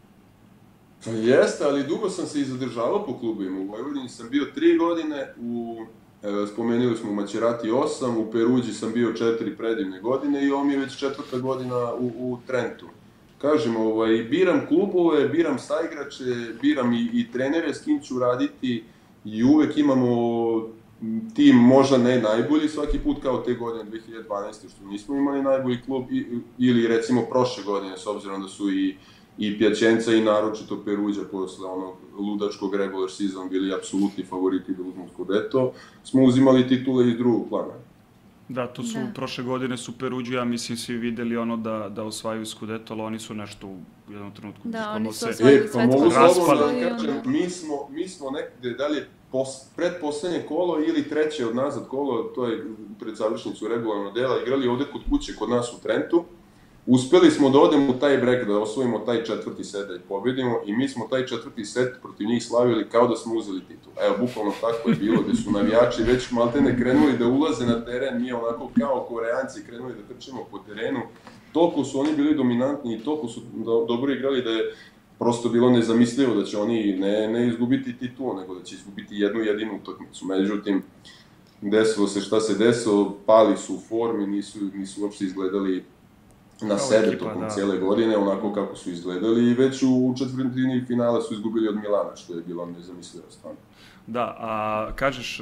Pa jeste, ali dugo sam se i zadržavao po klubima. U Vojvodini sam bio 3 godine, spomenuli smo u Macerati 8, u Peruđi sam bio 4 predivne godine i ovo mi je već 4. godina u Trentu. Kažem, biram klubove, biram saigrače, biram i trenere s kim ću raditi i uvek imamo tim možda ne najbolji svaki put kao te godine 2012. što nismo imali najbolji klub ili recimo prošle godine s obzirom da su i Piacenza i naročito Peruđa posle onog ludačkog regular season bili apsolutni favoriti da uzmu Scudetto, smo uzimali titule iz drugog plana. Da, to su prošle godine su Peruđu, ja mislim svi videli ono da osvajaju Scudetto, ali oni su nešto u jednom trenutku. Da, oni su osvojili svetsko raspali. Mi smo nekde dalje predposlednje kolo ili treće od nazad kolo, to je pred završnicu regularnog dela, igrali ovde kod kuće, kod nas u Trentu. Uspeli smo da odemo u taj break, da osvojimo taj 4. set da ih pobedimo i mi smo taj 4. set protiv njih slavili kao da smo uzeli titul. Evo, bukvalno tako je bilo, gde su navijači već maltene krenuli da ulaze na teren, mi onako kao Koreanci krenuli da trčimo po terenu. Toliko su oni bili dominantni i toliko su dobro igrali da je prosto bilo nezamislivo da će oni ne izgubiti titul, nego da će izgubiti jednu jedinu utakmicu. Međutim, desilo se šta se desilo, pali su u formi, nisu uopšte izgledali na sebe tokom cijele godine, onako kako su izgledali i već u četvrtini finala su izgubili od Milana, što je bilo nezamislivo stvarno. Da, a kažeš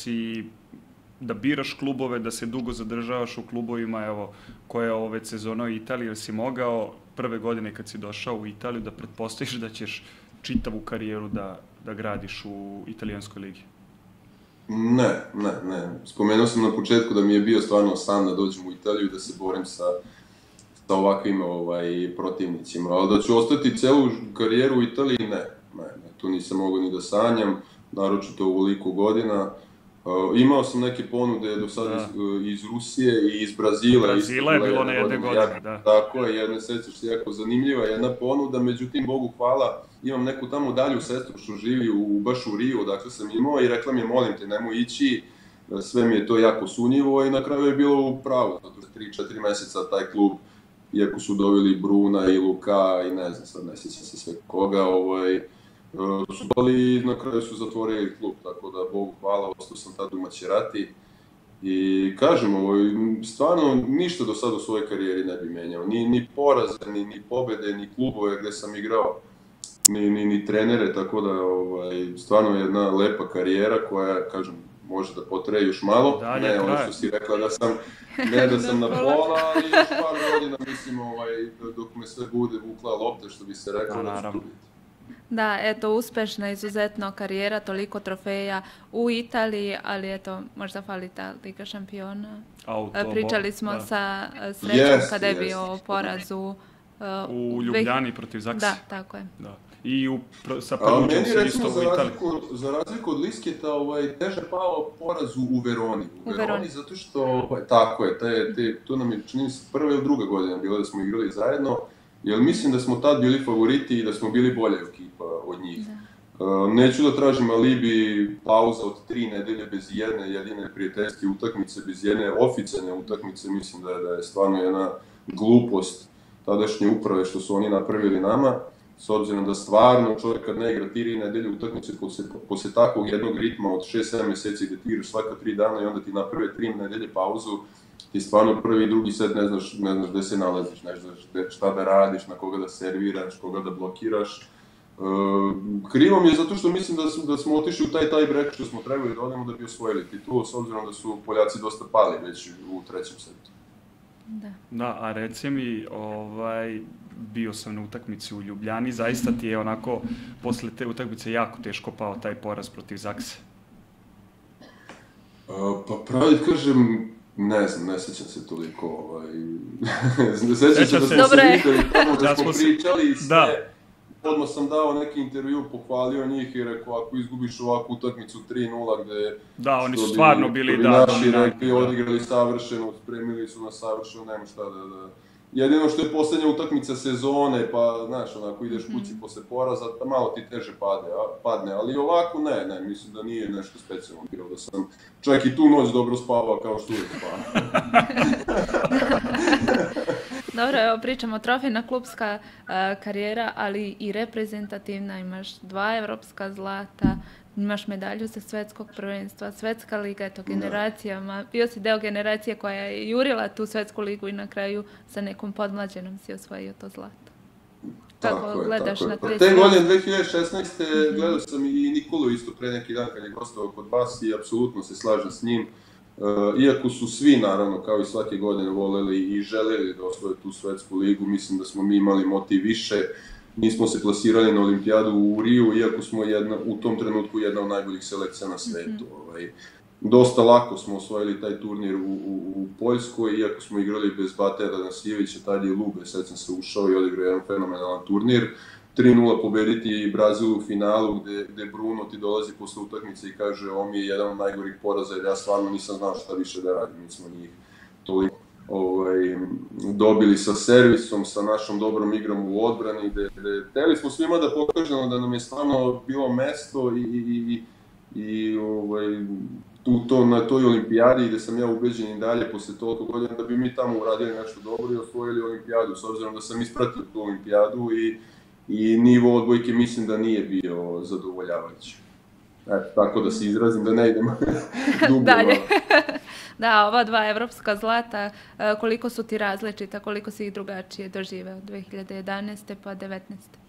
da biraš klubove, da se dugo zadržavaš u klubovima, evo, koja je ove sezona u Italiji, jer si mogao prve godine kad si došao u Italiju da pretpostaviš da ćeš čitavu karijeru da gradiš u italijanskoj ligi? Ne. Spomenuo sam na početku da mi je bio stvarno san da dođem u Italiju, da se borim sa ovakvim protivnicima, ali da ću ostati celu karijeru u Italiji, ne, tu nisam mogao ni da sanjam, naročito u ovoliko godina. Imao sam neke ponude do sada iz Rusije i iz Brazila. Brazila je bilo na jedne godine, da. Tako je, jedna sećaš se jako zanimljiva, jedna ponuda, međutim, Bogu hvala, imam neku tamo dalju sestru što živi baš u Riju, dakle sam imao i rekla mi je, molim te, nemoj ići, sve mi je to jako sunjivo i na kraju je bilo u pravu, zato što 3-4 meseca taj klub, iako su doveli Bruna i Luka i ne znam, sad ne sjećam se sve koga, su dali i na kraju su zatvorili klub, tako da Bogu hvala, ostao sam tada u Macerati i kažem, stvarno ništa do sada u svojoj karijeri ne bi menjao, ni poraze, ni pobede, ni klubove gde sam igrao, ni trenere, tako da stvarno je jedna lepa karijera koja, kažem, može da potraje još malo, ne ono što si rekla da sam, ne da sam na pola, ali još par godina, mislim, dok me sve bude vukla lopte, što bi se rekla, da ću tu biti. Da, eto, uspešna izuzetno karijera, toliko trofeja u Italiji, ali eto, možda fali ta Liga šampiona. Pričali smo sa Srećom kada je bio poraz u Ljubljani protiv Zaksa. Da, tako je. I sa Peruđom se isto u Italiji. Za razliku od Lisketa, teže pao poraz u Veroni. U Veroni, zato što, tako je, to nam je, čini se, prva ili druga godina bila da smo igrali zajedno, jer mislim da smo tad bili favoriti i da smo bili bolja ekipa od njih. Neću da tražim alibi, pauza od 3 nedelje bez jedne jedine prijateljske utakmice, bez jedne oficijalne utakmice, mislim da je stvarno jedna glupost tadašnje uprave što su oni napravili nama. S obzirom da stvarno čovjek kad ne igra 3 nedelje utakmice posle takvog jednog ritma od 6-7 meseci gde ti igraš svaka 3 dana i onda ti naprave 3 nedelje pauzu, ti stvarno prvi i drugi set ne znaš gde se nalaziš, ne znaš šta da radiš, na koga da serviraš, koga da blokiraš. Krivo mi je zato što mislim da smo otišli u taj break što smo trebali da odemo da bi osvojili titulu, s obzirom da su Poljaci dosta pali već u trećem setu. Da, a reci mi, bio sam na utakmici u Ljubljani, zaista ti je onako posle te utakmice jako teško pao taj poraz protiv Zakse? Pa pravo da kažem, ne znam, ne sećam se toliko, sećam se da smo se videli tamo, da smo pričali i sve. Odmah sam dao neki intervju, pohvalio njih i rekao, ako izgubiš ovakvu utakmicu 3-0, gde... Da, oni su stvarno bili, da, naši rekli, odigrali savršeno, spremili su nas savršeno, nema šta da... Jedino što je poslednja utakmica sezone, pa, znaš, onako, ideš kući posle poraza, malo ti teže padne, ali ovako ne, mislim da nije nešto specijalno bilo, da sam čak i tu noć dobro spavao kao što uvijek spavao. Dobro, evo pričamo trofejna klubska karijera, ali i reprezentativna, imaš 2 evropska zlata, imaš medalju sa svetskog prvenstva, svetska liga, eto, generacijama. Bio si deo generacije koja je jurila tu svetsku ligu i na kraju sa nekom podmlađenom si osvojio to zlato. Kako gledaš na te te godine, 2016. Gledao sam i Nikolu isto pre neki dan kad je gostovao kod vas i apsolutno se slažem s njim. Iako su svi, naravno, kao i svake godine voleli i želeli da osvoje tu svetsku ligu, mislim da smo mi imali motiv više. Nismo se plasirali na olimpijadu u Riju, iako smo u tom trenutku jedna od najboljih selekcija na svetu. Dosta lako smo osvojili taj turnir u Poljskoj, iako smo igrali bez Batera Nasijevića, tad je Lube, sad sam se ušao i odigrao jedan fenomenalan turnir. 3-0 pobediti Brazil u finalu, gde Bruno ti dolazi posle utakmice i kaže ovo mi je jedan od najgorih poraza jer ja stvarno nisam znao šta više da radim, mi smo njih toliko dobili sa servisom, sa našom dobrom igrom u odbrani, gde hteli smo svima da pokažemo da nam je stvarno bilo mesto i na toj olimpijadi gde sam ja ubeđen i dalje posle toliko godina da bi mi tamo uradili nešto dobro i osvojili olimpijadu, s obzirom da sam ispratio tu olimpijadu i nivo odbojke mislim da nije bio zadovoljavajući. Tako da se izrazim, da ne idem dublje. Dalje. Da, ova 2 evropska zlata, koliko su ti različita, koliko si ih drugačije doživeo, 2011. pa 2019.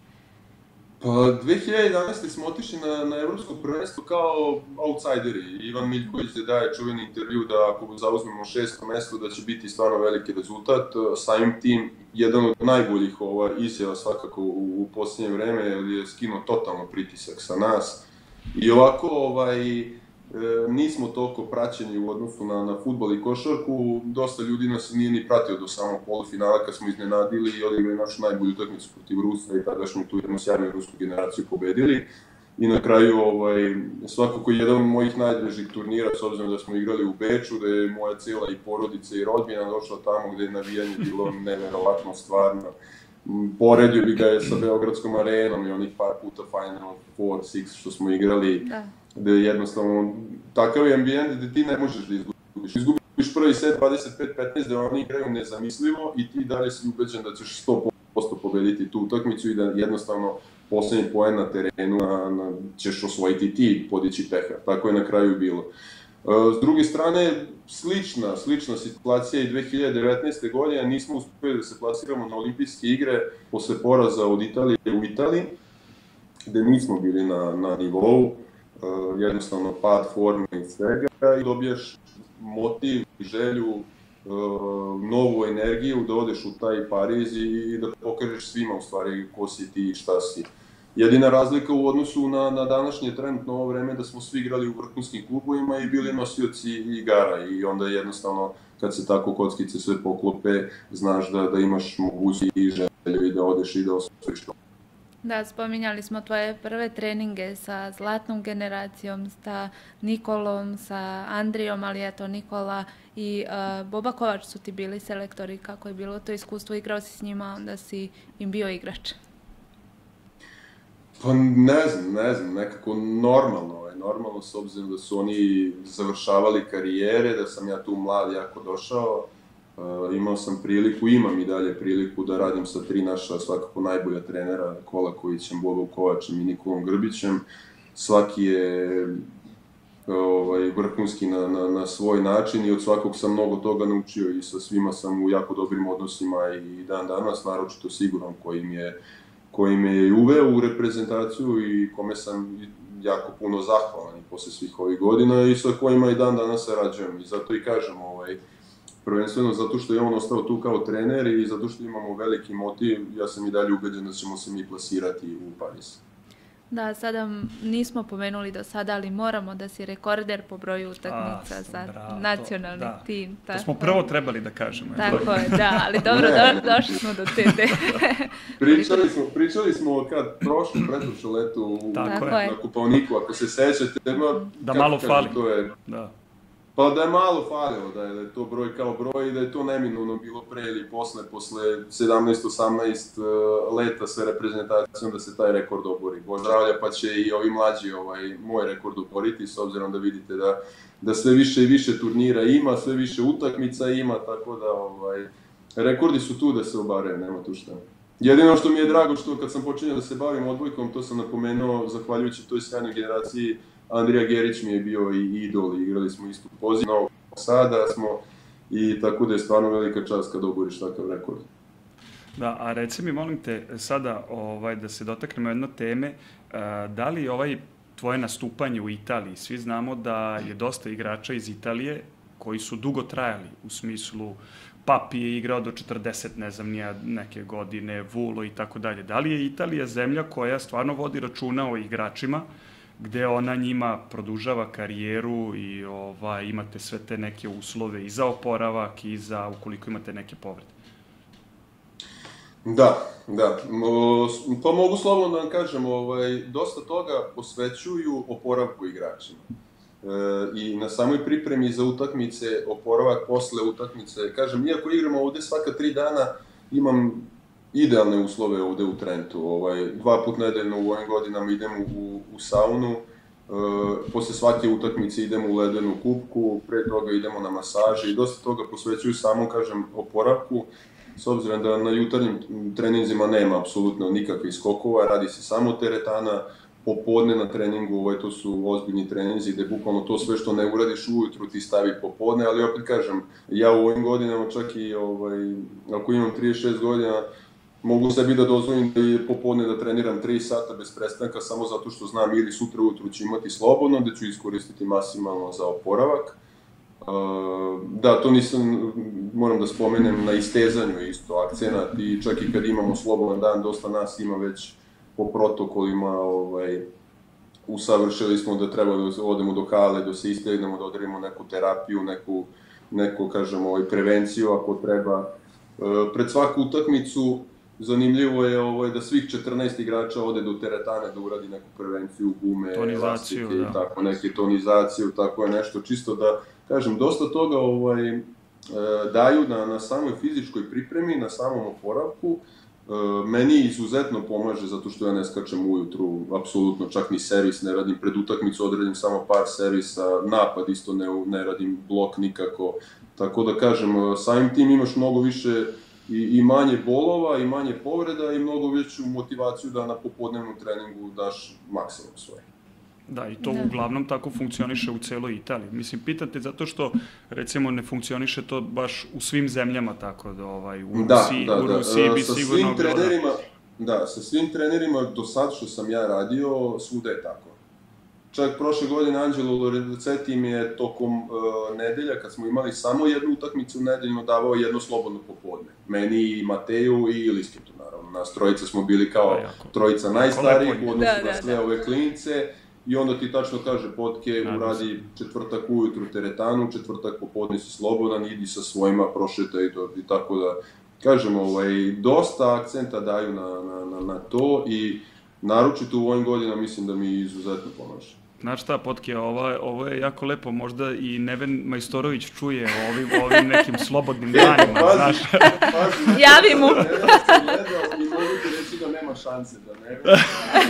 Pa 2011. smo otišli na evropsko prvenstvo kao outsideri. Ivan Miljković je daje čuveni intervju da ako zauzmemo 6. mesto da će biti stvarno veliki rezultat. Samim tim, jedan od najboljih izjava svakako u posljednje vreme, jer je skinuo totalno pritisak sa nas. I ovako, nismo toliko praćeni u odnosu na fudbal i košarku. Dosta ljudi nas nije ni pratio do samog polufinala kad smo iznenadili i odigrali našu najbolju utakmicu protiv Rusa i tada smo tu jednu sjajnu rusku generaciju pobedili. I na kraju, svakako jedan od mojih najdražih turnira, s obzirom da smo igrali u Beču, da je moja cijela i porodica i rodbina došla tamo gde je navijanje bilo neverovatno stvarno. Poredio bi ga je sa Beogradskom arenom i onih par puta Final Four, Six što smo igrali, gde jednostavno takav je ambijent gde ti ne možeš da izgubiš. Izgubiš prvi set 25-15 gde oni igraju nezamislivo i ti dalje si ubeđen da ćeš 100% pobediti tu utakmicu i da jednostavno poslednji poen na terenu ćeš osvojiti ti, podići pehar. Tako je na kraju bilo. S druge strane, slična situacija i 2019. godine, nismo uspeli da se plasiramo na olimpijske igre posle poraza od Italije u Italiji, gde nismo bili na nivou, jednostavno pad forme i svega i dobijaš motiv i želju, novu energiju da odeš u taj Pariz i da pokažeš svima u stvari ko si ti i šta si. Jedina razlika u odnosu na današnje trenutno ovo vreme da smo svi igrali u vrhunskim klubovima i bili nosioci igara i onda jednostavno kad se tako kockice sve poklope znaš da imaš mogućnost i želju i da odeš i da osvojiš to. Da, spominjali smo tvoje prve treninge sa zlatnom generacijom, sa Nikolom, sa Andrijom, ali eto Nikola i Boba Kovač su ti bili selektori. Kako je bilo to iskustvo? Igrao si s njima, onda si im bio igrač. Pa ne znam, nekako normalno s obzirom da su oni završavali karijere, da sam ja tu mlad jako došao. Imao sam priliku, imam i dalje priliku da radim sa 3 naša svakako najbolja trenera, Kolakovićem, Bobom Kovačem i Nikolom Grbićem. Svaki je vrhunski na svoj način i od svakog sam mnogo toga naučio i sa svima sam u jako dobrim odnosima i dan danas, naročito siguran koji me je uveo u reprezentaciju i kome sam jako puno zahvalan i posle svih ovih godina i sa kojima i dan danas sarađujem. I zato i kažem, prvenstveno zato što je on ostao tu kao trener i zato što imamo veliki motiv, ja sam i dalje ubeđen da ćemo se mi plasirati u Pariz. Da, sada nismo pomenuli do sada, ali moramo da si rekorder po broju utakmica za nacionalni tim. To smo prvo trebali da kažemo. Tako je, da, ali dobro, došli smo do te Pričali smo kad pretprošlo leto na Kopaoniku, ako se sećate. Da malo fali. Pa da je malo falilo, da je to broj kao broj i da je to neminovno bilo pre ili posle 17-18 leta sa reprezentacijom da se taj rekord obori. Pozdravlja, pa će i ovi mlađi moj rekord oboriti, s obzirom da vidite da sve više i više turnira ima, sve više utakmica ima, tako da rekordi su tu da se obare, nema tu šta. Jedino što mi je drago što kad sam počinio da se bavim odbojkom, to sam napomenuo, zahvaljujući toj sjajnoj generaciji, Andrija Gerić mi je bio i idol, igrali smo istu poziciju, Novog Sada smo i tako da je stvarno velika čast kad oboriš takav rekord. Da, a reci mi, molim te, sada da se dotaknemo jedno teme, da li tvoje nastupanje u Italiji, svi znamo da je dosta igrača iz Italije koji su dugo trajali, u smislu Papi je igrao do 40, ne znam, neke godine, Vulo i tako dalje. Da li je Italija zemlja koja stvarno vodi računa o igračima, gde ona njima produžava karijeru i imate sve te neke uslove i za oporavak i za ukoliko imate neke povrede? Da. Pa mogu slobodno da vam kažem, dosta toga posvećuju oporavku igračima. I na samoj pripremi za utakmice, oporavak posle utakmice, kažem, iako igramo ovde svaka 3 dana, imam idealne uslove ovde u Trentu. 2 puta nedeljno u ovim godinama idem u saunu, posle svake utakmice idemo u ledenu kupku, pre toga idemo na masaže i dosta toga posvećuju samo, kažem, oporavku, s obzirom da na jutarnjim treninzima nema apsolutno nikakvih skokova, radi se samo teretana, popodne na treningu, to su ozbiljni treninzi gde bukvalno to sve što ne uradiš ujutru ti stavi popodne, ali opet kažem, ja u ovim godinama čak i ako imam 36 godina, mogu sebi da dozvolim da popodne da treniram 3 sata bez prestanka samo zato što znam ili sutra ujutru ću imati slobodno, da ću iskoristiti maksimalno za oporavak. Da, to nisam, moram da spomenem, na istezanju isto akcenat i čak i kad imamo slobodan dan, dosta nas ima već po protokolima, usavršili smo da treba da odemo do kale, da se istegnemo, da odradimo neku terapiju, neku, kažemo, prevenciju ako treba. Pred svaku utakmicu zanimljivo je da svih 14 igrača ode do teretane da uradi neku prevenciju, gume, elastike i tako, neke tonizaciju, tako je nešto, čisto da, kažem, dosta toga daju na samoj fizičkoj pripremi, na samom oporavku. Meni izuzetno pomaže zato što ja ne skačem ujutru, apsolutno, čak ni servis ne radim, pred utakmicu odradim samo par servisa, napad isto ne radim, blok nikako, tako da kažem, samim tim imaš mnogo više i manje bolova, i manje povreda i mnogo veću motivaciju da na popodnevnom treningu daš maksimum svoje. Da, i to uglavnom tako funkcioniše u celoj Italiji. Mislim, pitate zato što, recimo, ne funkcioniše to baš u svim zemljama tako da u Rusiji bi sigurno bilo da. Sa svim trenerima do sad što sam ja radio, svuda je tako. Čak prošle godine Anđelo Lorenzetti mi je tokom nedelja, kad smo imali samo jednu utakmicu nedeljno, davao jedno slobodno popodne. Meni i Mateju i Lisketu, naravno. Nas trojica smo bili kao trojica najstarijih u odnosu na sve ove klince. I onda ti tačno kaže Potke, uradi četvrtak ujutru teretanu, četvrtak popodne si slobodan, idi sa svojima, prošetaj i tako da, kažemo, dosta akcenta daju na to i naročito u ovim godinama mislim da mi izuzetno pomaže. Znaš šta, Potke, ovo je jako lepo, možda i Neven Majstorović čuje o ovim nekim slobodnim danima, znaš. Javi mu! Neven sam gledao i mogu ti reći da nema šanse da ne.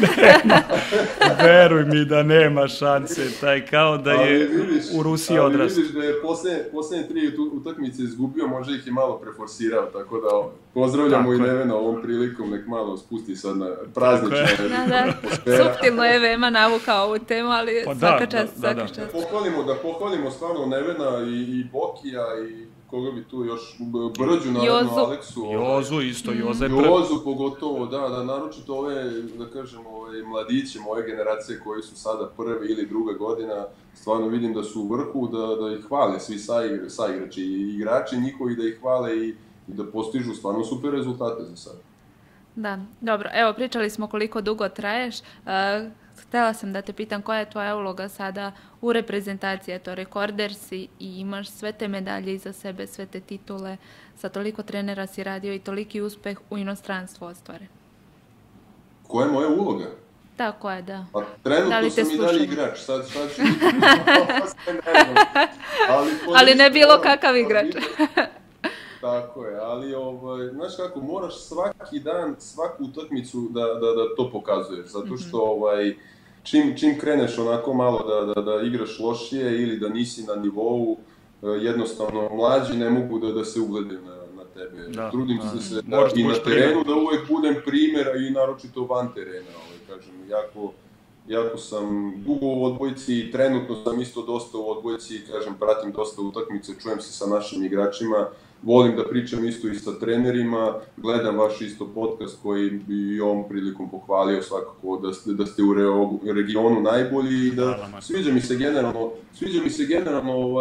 Veruj mi da nema šanse, taj kao da je u Rusiji odrastao. Ali vidiš da je poslednje 3 utakmice izgubio, možda ih je malo preforsirao, tako da pozdravljamo i Nevena ovom prilikom, nek malo spusti sad na praznične atmosfera. Suptilno je veoma navukao ovu temu, ali svaka čast. Da pohvalimo stvarno Nevena i Bokija koga bi tu još, Brđu, naravno, Aleksu. Jozu isto, Jozu pogotovo, da, naročito ove, da kažem, mladiće moje generacije koji su sada prve ili druga godina, stvarno vidim da su u vrhu, da ih hvale svi saigrači i igrači njihovi, da ih hvale i da postižu stvarno super rezultate za sada. Da, dobro. Evo, pričali smo koliko dugo traješ. Htjela sam da te pitam koja je tvoja uloga sada u reprezentaciji, eto, rekorder si i imaš sve te medalje iza sebe, sve te titule, sa toliko trenera si radio i toliki uspeh u inostranstvu ostvaren. Koja je moja uloga? Da, koja je, da. Pa trenutno sam i dalje igrač, sad ću biti, ali ne bilo kakav igrač. Tako je, ali znaš kako, moraš svaki dan, svaku utakmicu da to pokazuješ, zato što čim kreneš onako malo da igraš lošije ili da nisi na nivou, jednostavno mlađi ne mogu da se ugledaju na tebe. Trudim se i na terenu da uvek budem primjer i naročito van terena, kažem, jako sam dugo u odbojci i trenutno sam isto dosta u odbojci, kažem, pratim dosta utakmice, čujem se sa našim igračima, volim da pričam isto i sa trenerima, gledam vaš isto podcast koji bi i ovom prilikom pohvalio svakako da ste u regionu najbolji i da sviđa mi se generalno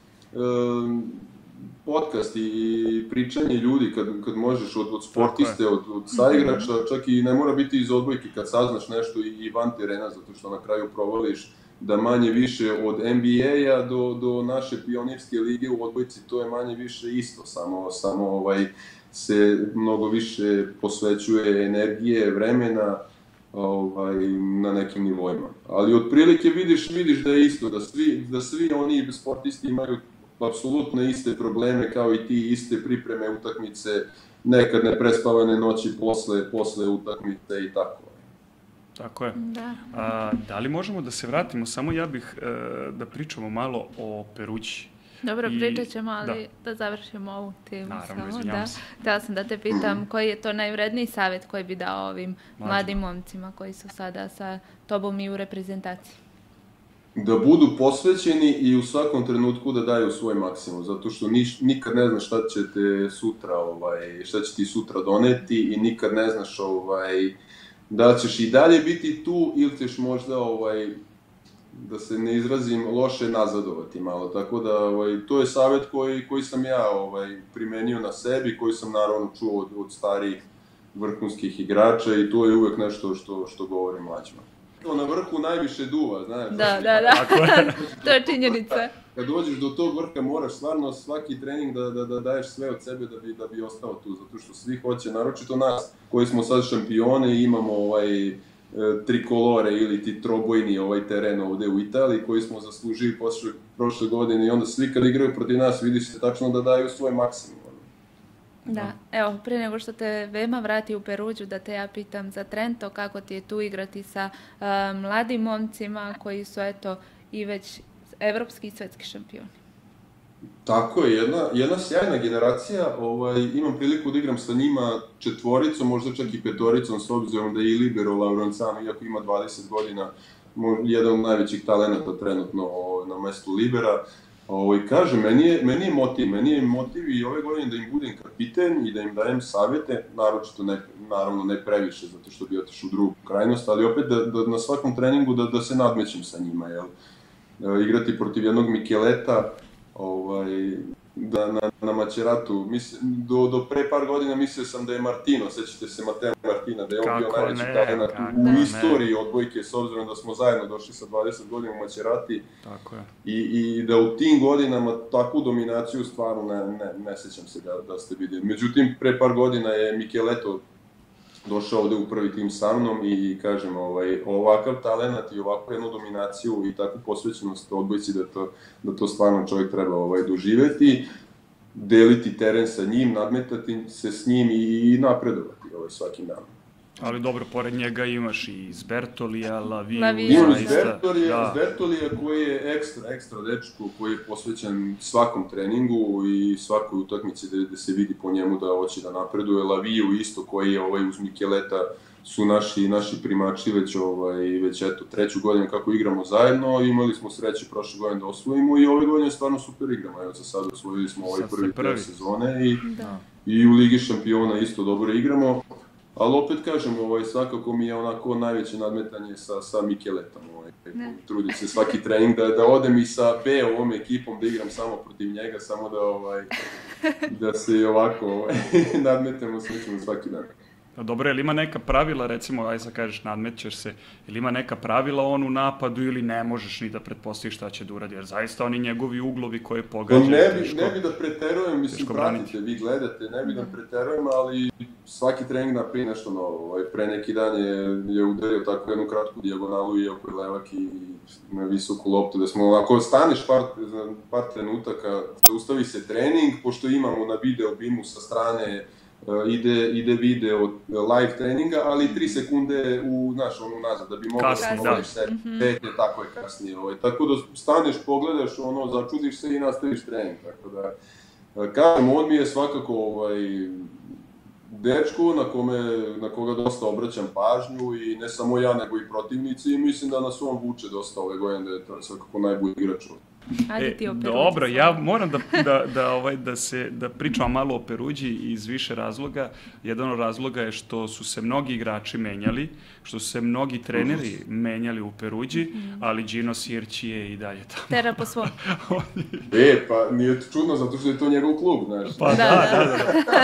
podcast i pričanje ljudi kad možeš od sportiste, od saigrača, čak i ne mora biti iz odbojke kad saznaš nešto i van terena, zato što na kraju provališ da manje više od NBA-a do naše pionirske lige u odbojci to je manje više isto, samo se mnogo više posvećuje energije, vremena na nekim nivoima. Ali otprilike vidiš da je isto, da svi oni sportisti imaju apsolutno iste probleme kao i ti, iste pripreme utakmice, nekad neprespavane noći posle utakmice i tako. Tako je. Da li možemo da se vratimo? Samo ja bih da pričamo malo o Perući. Dobro, pričat ćemo, ali da završimo ovu temu. Naravno, izvinjam se. Htjela sam da te pitam koji je to najvredniji savjet koji bi dao ovim mladim momcima koji su sada sa tobom i u reprezentaciji? Da budu posvećeni i u svakom trenutku da daju svoj maksimum, zato što nikad ne znaš šta će ti sutra doneti i nikad ne znaš da ćeš i dalje biti tu ili ćeš možda, da se ne izrazim, loše nazadovati malo. Tako da to je savjet koji sam ja primenio na sebi, koji sam naravno čuo od starijih vrhunskih igrača i to je uvek nešto što govorim mlađima. Na vrhu najviše duva, znaš. Da. To je činjenica. Kad dođeš do tog vrha moraš stvarno svaki trening da daješ sve od sebe da bi ostao tu, zato što svi hoće, naročito nas koji smo sad šampione i imamo trikolore ili ti trobojni teren ovde u Italiji koji smo zaslužili prošle godine i onda svi kad igraju protiv nas vidiš se tačno da daju svoj maksimum. Da, evo, prije nego što te Vema vrati u Peruđu, da te ja pitam za Trento, kako ti je tu igrati sa mladim momcima koji su, eto, i već evropski i svetski šampioni? Tako je, jedna sjajna generacija, imam priliku da igram sa njima četvoricom, možda čak i petoricom, s obzirom da je i libero Laurencano, iako ima 20 godina, jedan od najvećih talenata trenutno na mestu libera. Kažem, meni je motiv i ove godine da im budem kapiten i da im dajem savjete, naravno ne previše, zato što bi otišao u drugu krajnost, ali opet da na svakom treningu da se nadmećem sa njima, igrati protiv jednog Mikeleta, na Maceratu, do pre par godina mislio sam da je Martino, sećate se Mateo Martina, da je on bio najveći talent u istoriji odbojke, s obzirom da smo zajedno došli sa 20 godina u Macerati i da u tim godinama takvu dominaciju stvarno ne sećam se da ste vidjeli. Međutim, pre par godina je Mikeleto došao ovde u prvi tim sa mnom i kažem, ovakav talent i ovakvu jednu dominaciju i takvu posvećenost odbojci da to stvarno čovjek treba doživeti, deliti teren sa njim, nadmetati se s njim i napredovati svakim danom. Ali dobro, pored njega imaš i Zbertolija, Laviju. Imam Zbertolija koji je ekstra dečko, koji je posvećen svakom treningu i svakoj utakmici da se vidi po njemu da hoće da napreduje. Laviju isto koji je uz Mikeleta su naši primači već eto, 3. godinu kako igramo zajedno. Imali smo sreće prošle godine da osvojimo i ove godine stvarno super igramo. Evo, za sad osvojili smo prvi sezone i u Ligi šampiona isto dobro igramo. Ali opet kažem, svakako mi je onako najveće nadmetanje sa Mikeletom. Trudim se svaki trening da odem i sa B ovom ekipom, da igram samo protiv njega, samo da se i ovako nadmetemo slično svaki dan. Dobro, je li ima neka pravila, recimo, aj sad kažeš nadmećeš se, ili ima neka pravila on u napadu ili ne možeš ni da pretpostaviš šta će da uradi, jer zaista oni njegovi uglovi koje pogađaju ne bi da preterujem, mislim, pratite, vi gledate, ne bi da preterujem, ali svaki trening napravi nešto novo. Pre neki dan je udario tako jednu kratku dijagonalu i oko levak i na visoku loptu, da smo, ako staneš par trenutaka, zaustavi se trening, pošto imamo na video bimu sa strane ide video live treninga, ali 3 sekunde nazad, da bi mogao da pogledaš set, tako je kasnije. Tako da staneš, pogledaš, začudiš se i nastaviš trening. Tako da, kažem, on mi je svakako dečko na koga dosta obraćam pažnju i ne samo ja, nego i protivnici i mislim da nas on vuče dosta ove godine, da je to svakako najbolji igrač. Dobro, ja moram da pričam malo o Peruđi iz više razloga. Jedan od razloga je što su se mnogi igrači menjali, što su se mnogi treneri menjali u Peruđi, ali Gino Sirći je i dalje tamo. Tera po svom. Pa nije čudno, zato što je to njegov klub, znaš. Pa da.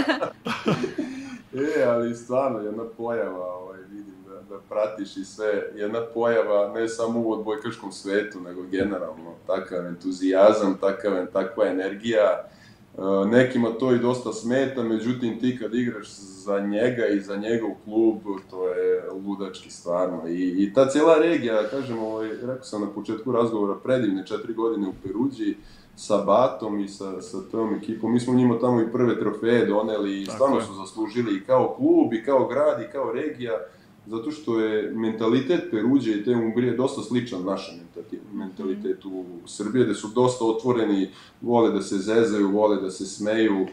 Ali stvarno, jedna pojava, vidim da pratiš i sve, jedna pojava ne samo u odbojkaškom svetu, nego generalno, takav entuzijazam, takva energija. Nekima to i dosta smeta, međutim ti kad igraš za njega i za njegov klub, to je ludački stvarno. I ta cijela regija, kažem, rekao sam na početku razgovora, predivne 4 godine u Peruđi, sa Batom i sa tom ekipom. Mi smo njima tamo i prve trofeje doneli i stvarno su zaslužili i kao klub, i kao grad, i kao regija, zato što je mentalitet Peruđe i te Umbrije dosta sličan našem mentalitetu u Srbiji, gde su dosta otvoreni, vole da se zezaju, vole da se smeju.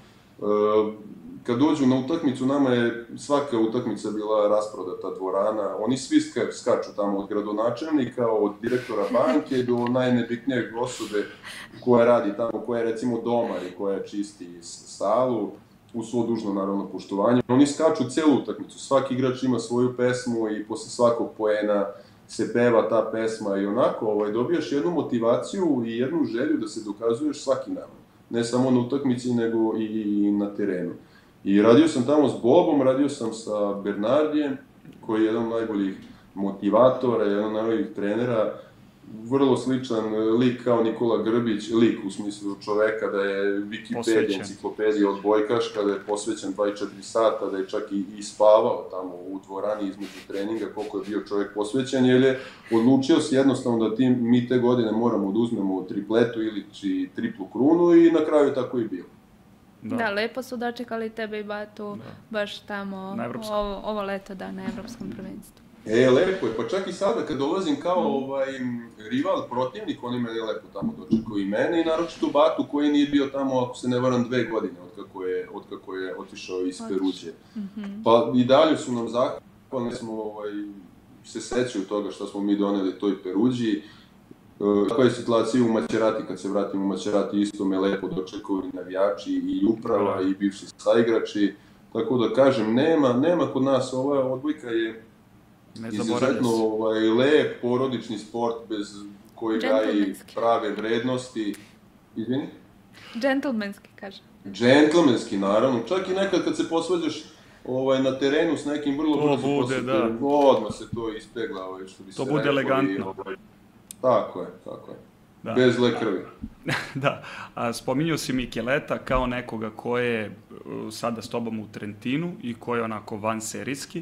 Kad dođu na utakmicu, nama je svaka utakmica bila rasprodata dvorana, oni svi skaču tamo od gradonačelnika, od direktora banke do najnebitnijeg osobe koja radi tamo, koja je recimo domar i koja čisti salu, u svo dužno naravno poštovanje. Oni skaču celu utakmicu, svaki igrač ima svoju pesmu i posle svakog poena se peva ta pesma i onako dobijaš jednu motivaciju i jednu želju da se dokazuješ svaki dan. Ne samo na utakmici, nego i na terenu. I radio sam tamo s Bobom, radio sam sa Bernardijem, koji je jedan od najboljih motivatora, jedan od najboljih trenera, vrlo sličan lik kao Nikola Grbić, lik u smislu čoveka da je Wikipedia, enciklopedija odbojkaška, da je posvećen 24 sata, da je čak i spavao tamo u dvorani između treninga, koliko je bio čovek posvećen, jer je odlučio se jednostavno da mi te godine moramo da uzmemo tripletu ili triplu krunu i na kraju tako i bio. Da, lepo su dočekali tebe i Batu baš tamo ovo leto na Evropskom prvenstvu. Lepo je, pa čak i sada kad dolazim kao rival, protivnik, oni mene lepo tamo dočekaju i mene i naročito Batu koji nije bio tamo, ako se ne varam, 2 godine otkako je otišao iz Peruđe. Pa i dalje su nam zahvalni, smo se sećaju toga što smo mi doneli toj Peruđi. Takva je situacija u Macerati, kad se vratim u Macerati, isto me lepo dočekaju i navijači i uprava i bivši saigrači. Tako da kažem, nema kod nas, ova odbojka je izuzetno lep, porodični sport bez koji gaji prave vrednosti. Izvini? Džentlmenski, kažem. Džentlmenski, naravno. Čak i nekad kad se posvađaš na terenu s nekim vrlo brzo odmah se to ispegla, što bi se rekao. To bude elegantno. Tako je. Bez zle krvi. Da, a spominjao si Mikeleta kao nekoga ko je sada s tobom u Trentinu i ko je onako vanserijski,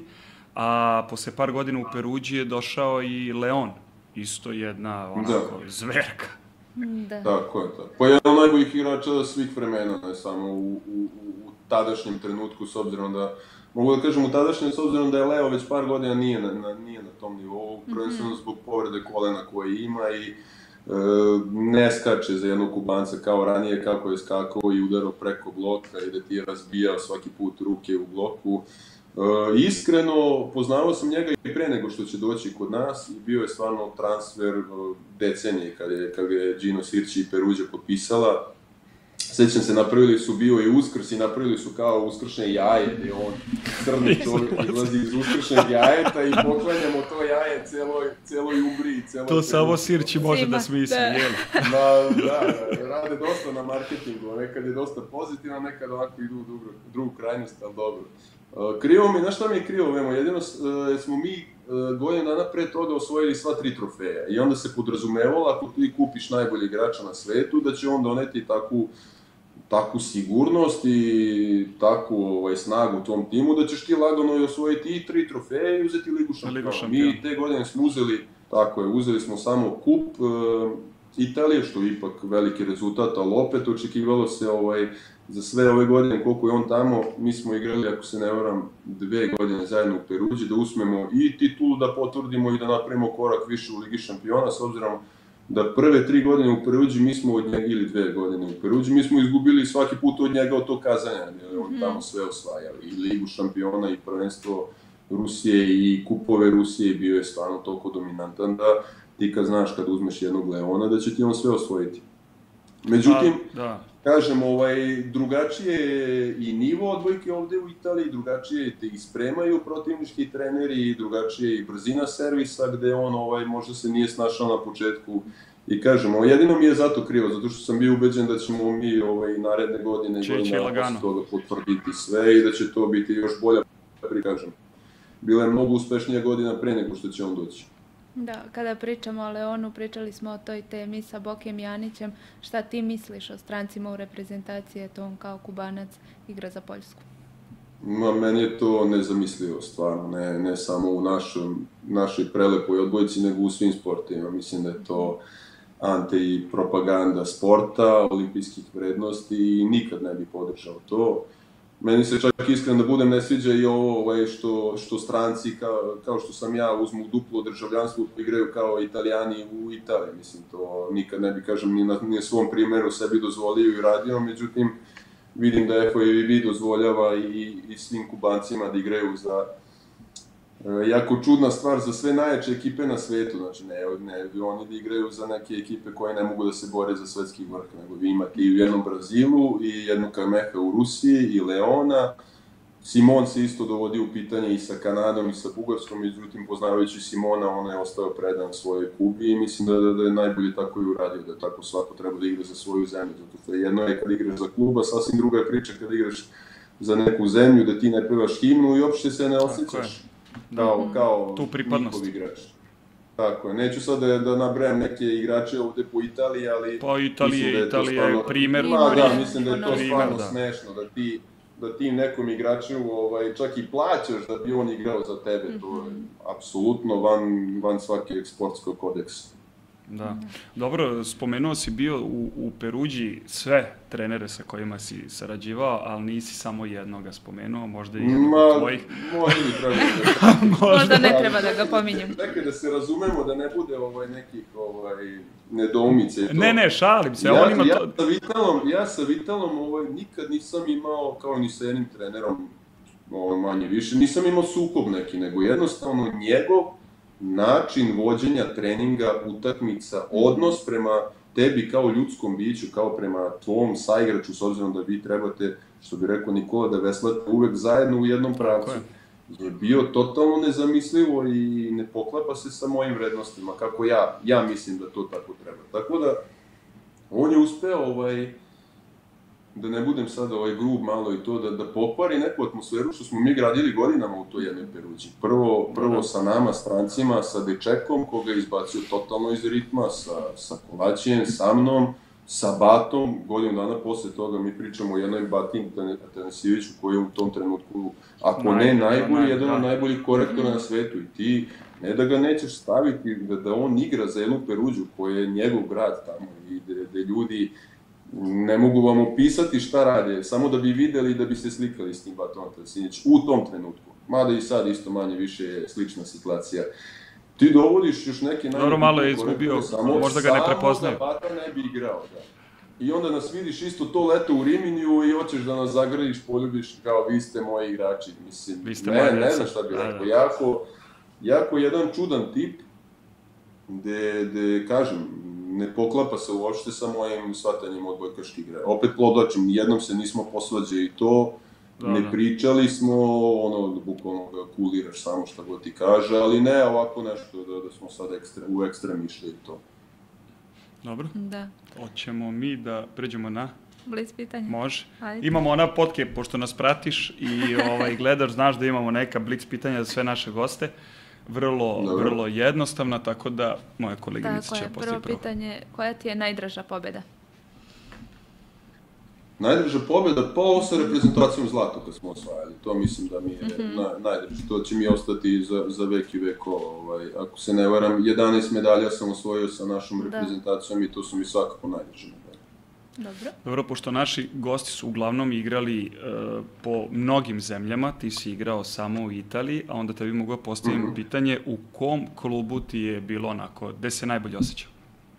a posle par godina u Peruđi je došao i Leon, isto jedna onako zverka. Tako je. Pa jedan od najboljih igrača svih vremena, ne samo u tadašnjem trenutku, s obzirom da, mogu da kažem u tadašnjem, s obzirom da je Leo već par godina nije na tom nivou, prvenstveno zbog povrede kolena koje ima i ne skače za jednog Kubanca kao ranije, kako je skakao i udarao preko bloka i da ti je razbijao svaki put ruke u bloku. Iskreno, poznavao sam njega i pre nego što će doći kod nas i bio je stvarno transfer decenije kad je Gino Sirči i Peruđa potpisala. Sećam se, napravili su, bio i Uskrs i napravili su kao uskršnje jaje, gde on crni čovjek izlazi iz uskršnjeg jajeta i poklanjamo to jaje celoj Umbriji, celoj... To samo Sirči može da smisli, jel? Da, rade dosta na marketingu, nekad je dosta pozitivno, nekad ovako idu u drugu krajnost, ali dobro. Krivo mi, znaš šta mi je krivo, Vemo, jedino smo mi godinu dana pre toga osvojili sva 3 trofeja i onda se podrazumevalo, ako ti kupiš najbolji igrača na svetu, da će on doneti takvu sigurnost i takvu snagu u tom timu, da ćeš ti lagano i osvojiti i 3 trofeje i uzeti Ligu šampiona. Mi te godine smo uzeli smo samo kup Italije, što je ipak veliki rezultat, ali opet očekivalo se za sve ove godine koliko je on tamo, mi smo igrali, ako se ne varam, 2 godine zajedno u Peruđi, da usmemo i titulu da potvrdimo i da napravimo korak više u Ligi šampiona, s obzirom da prve 3 godine u Peruđi mi smo od njega, ili 2 godine u Peruđi, mi smo izgubili svaki put od njega od tog kazanja, jer on tamo sve osvajali, i Ligu šampiona, i prvenstvo Rusije, i kupove Rusije, i bio je stvarno toliko dominantan da ti kad znaš, kad uzmeš jednog Leona, da će ti on sve osvojiti. Međutim, kažem, drugačije je i nivo odbojke ovde u Italiji, drugačije te ispremaju protivnički treneri, drugačije je i brzina servisa, gde on možda se nije snašao na početku. I kažem, jedino mi je zato krivo, zato što sam bio ubeđen da ćemo mi naredne godine posle toga potvrditi sve i da će to biti još bolja, kažem. Bila je mnogo uspešnija godina pre nego što će on doći. Da, kada pričamo o Leonu, pričali smo o toj temi sa Bokem Janićem. Šta ti misliš o strancima u reprezentaciji, eto on kao Kubanac igra za Poljsku? Meni je to nezamislivo, stvarno, ne samo u našoj prelepoj odbojci, nego u svim sportovima. Mislim da je to anti-propaganda sporta, olimpijskih vrednosti i nikad ne bi podržao to. Meni se čak iskreno da budem ne sviđa i ovo što stranci, kao što sam ja, uzmu duplo državljanstvo i igraju kao Italijani u Italiji. Mislim, to nikad ne bi, kažem, ni na svom primjeru sebi dozvolio i radio, međutim, vidim da FIVB dozvoljava i svim Kubancima da igraju za jako čudna stvar za sve najjače ekipe na svetu, znači ne oni da igraju za neke ekipe koje ne mogu da se bore za svetski vrh, nego vi imate i u jednom Brazilu, i jednu Kameha u Rusiji, i Leona. Simon se isto dovodi u pitanje i sa Kanadom i sa Bugarskom, međutim, poznavajući Simona, on je ostao predan svojoj Kubi i mislim da je najbolje tako i uradio, da tako svako treba da igra za svoju zemlju, zato što jedno je kad igraš za kluba, sasvim druga je priča kad igraš za neku zemlju, da ti ne pevaš himnu i uopšte se ne osjećaš kao njihov igrač. Tako je, neću sad da nabrajam neke igrače ovde po Italiji, ali... Pa Italija je primjer. Da, mislim da je to stvarno smešno, da ti nekom igraču čak i plaćaš da bi on igrao za tebe, to je apsolutno van svake sportskog kodeksa. Da. Dobro, spomenuo si bio u Peruđi sve trenere sa kojima si sarađivao, ali nisi samo jednoga spomenuo, možda i jednog od tvojih. Možda ne treba da ga pominjem. Dakle, da se razumemo, da ne bude nekih nedoumice i to. Ne, šalim se. Ja sa Vitalom nikad nisam imao, kao ni sa jednim trenerom, manje više, nisam imao sukob neki, nego jednostavno njegov način vođenja treninga, utakmica, odnos prema tebi kao ljudskom biću, kao prema tvom saigraču, s obzirom da vi trebate, što bi rekao Nikola, da veslate uvek zajedno u jednom pravcu, je bio totalno nezamislivo i ne poklapa se sa mojim vrednostima, kako ja mislim da to tako treba. Tako da, on je uspeo, da ne budem sad grub malo i to, da pokvari neku atmosferu što smo mi gradili godinama u toj jednoj Peruđi. Prvo sa nama, strancima, sa dečekom koga je izbacio totalno iz ritma, sa Kovačijem, sa mnom, sa Batom. Godinu dana posle toga mi pričamo o jednoj Batin Tanasijeviću koji je u tom trenutku, ako ne najbolji, jedan od najboljih korektora na svetu. I ti, ne da ga nećeš staviti, da on igra za jednu Peruđu koja je njegov grad tamo i gde ljudi ne mogu vam opisati šta rade, samo da bi videli i da bi se slikali s tim Batonom Tanasijević u tom trenutku. Mada i sad isto manje više je slična situacija. Ti dovodiš još neke Dobro, malo je izgubio, možda ga ne prepoznaju. Samo da Bata ne bi igrao, da. i onda nas vidiš isto to leto u Riminiju i hoćeš da nas zagrliš, poljubiš kao vi ste moji igrači. Mislim, ne znam šta bih rekao. Jako jedan čudan tip, gde kažem, ne poklapa se uopšte sa mojim shvatanjem odbojkaške igre. Opet podlačim, jednom se nismo posvađali i to, ne pričali smo, bukvalno ga kuliraš samo šta god ti kaže, ali ne ovako nešto da smo sad u ekstrem išli i to. Dobro. Da. Hoćemo mi da pređemo na... Blic pitanje. Može. Ajde. Imamo ona potke, pošto nas pratiš i gledaš, znaš da imamo neka blic pitanja za sve naše goste. Vrlo jednostavna, tako da moja koleginica će postaviti prvo. Prvo pitanje, koja ti je najdraža pobjeda? Najdraža pobjeda, pa ovo sa reprezentacijom zlata kad smo osvajali. To mislim da mi je najdraža. To će mi ostati za vek i veko. Ako se ne varam, 11 medalja sam osvojio sa našom reprezentacijom i to su mi svakako najdraže medalje. Dobro, pošto naši gosti su uglavnom igrali po mnogim zemljama, ti si igrao samo u Italiji, a onda tebi mogu postaviti pitanje u kom klubu ti je bilo onako, gde se najbolje osjećao?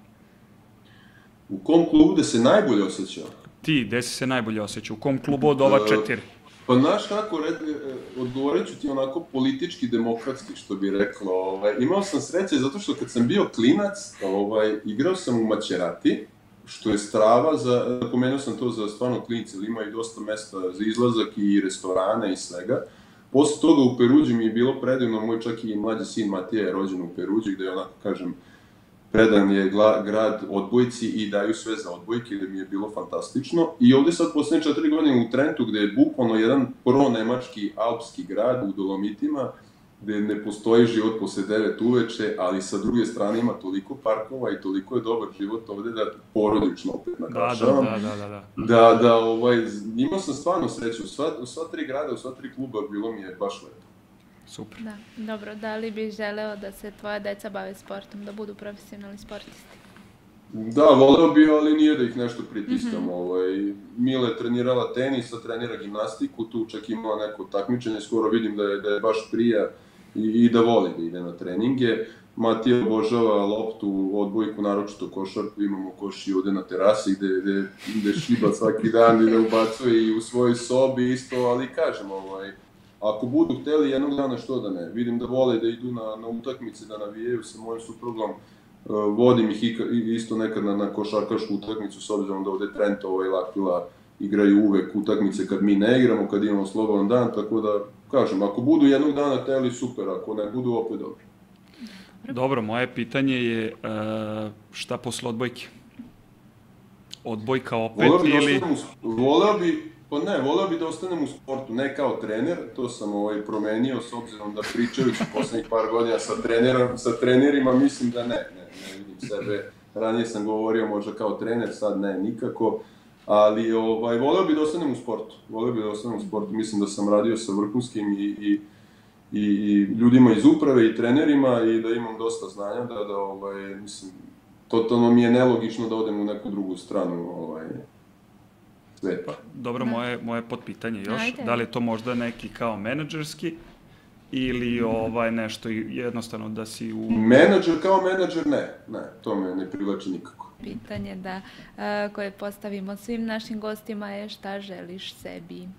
U kom klubu gde se najbolje osjećao? Ti, gde si se najbolje osjećao? U kom klubu od ova 4? Pa znaš kako, odgovorit ću ti onako politički demokratski, što bi reklo. Imao sam sreće zato što kad sam bio klinac, igrao sam u Macerati, što je strava, napomenuo sam to za stvarno klinice, ili imaju dosta mesta za izlazak i restorane i svega. Posle toga u Peruđi mi je bilo predivno, moj čak i mlađi sin Matija je rođen u Peruđi, gde je onako, kažem, predan je grad odbojci i daju sve za odbojke, gde mi je bilo fantastično. I ovde sad poslednje 4 godine u Trentu, gde je bukvalno jedan pro-nemački alpski grad u Dolomitima, gde ne postoji život posle 9 uveče, ali sa druge strane ima toliko parkova i toliko je dobar život ovde da porodično opet naglašavam. Imao sam stvarno sreću. U sva 3 grada, u sva 3 kluba bilo mi je baš lepo. Super. Da, dobro. Da li bi želeo da se tvoja deca bave sportom, da budu profesionalni sportisti? Da, voleo bi, ali nije da ih nešto pritiskam. Mile trenirala tenis, a trenira gimnastiku, tu čak imala neko takmičenje, skoro vidim da je baš prija i da voli da ide na treninge. Matija obožava loptu, odbojku, naročito košarku, imamo koš i ovde na terasi gde šiba svaki dan i da ubacuje i u svojoj sobi isto, ali kažem, ako budu hteli jednog dana, što da ne, vidim da vole da idu na utakmice, da navijaju sa mojim suprugom, vodim ih isto nekad na košarkašku utakmicu, s obzirom da ovde Trent i L'Aquila igraju uvek utakmice kad mi ne igramo, kad imamo slobodan dan, tako da, kažem, ako budu jednog dana hteli, super, ako ne budu, opet dobro. Dobro, moje pitanje je šta posle odbojke? Odbojka opet ili... Voleo bi da ostanem u sportu, ne kao trener, to sam promenio s obzirom da pričajući poslednjih par godina sa trenerima, mislim da ne vidim sebe. Ranije sam govorio možda kao trener, sad ne, nikako, ali voleo bi da ostanem u sportu, mislim da sam radio sa vrhunskim i ljudima iz uprave i trenerima i da imam dosta znanja, mislim, totalno mi je nelogično da odem u neku drugu stranu sveta. Dobro, moje potpitanje još, da li je to možda neki kao menadžerski ili nešto jednostavno da si u... Kao menadžer ne, to me ne privlači nikako. Pitanje koje postavimo svim našim gostima je šta želiš sebi?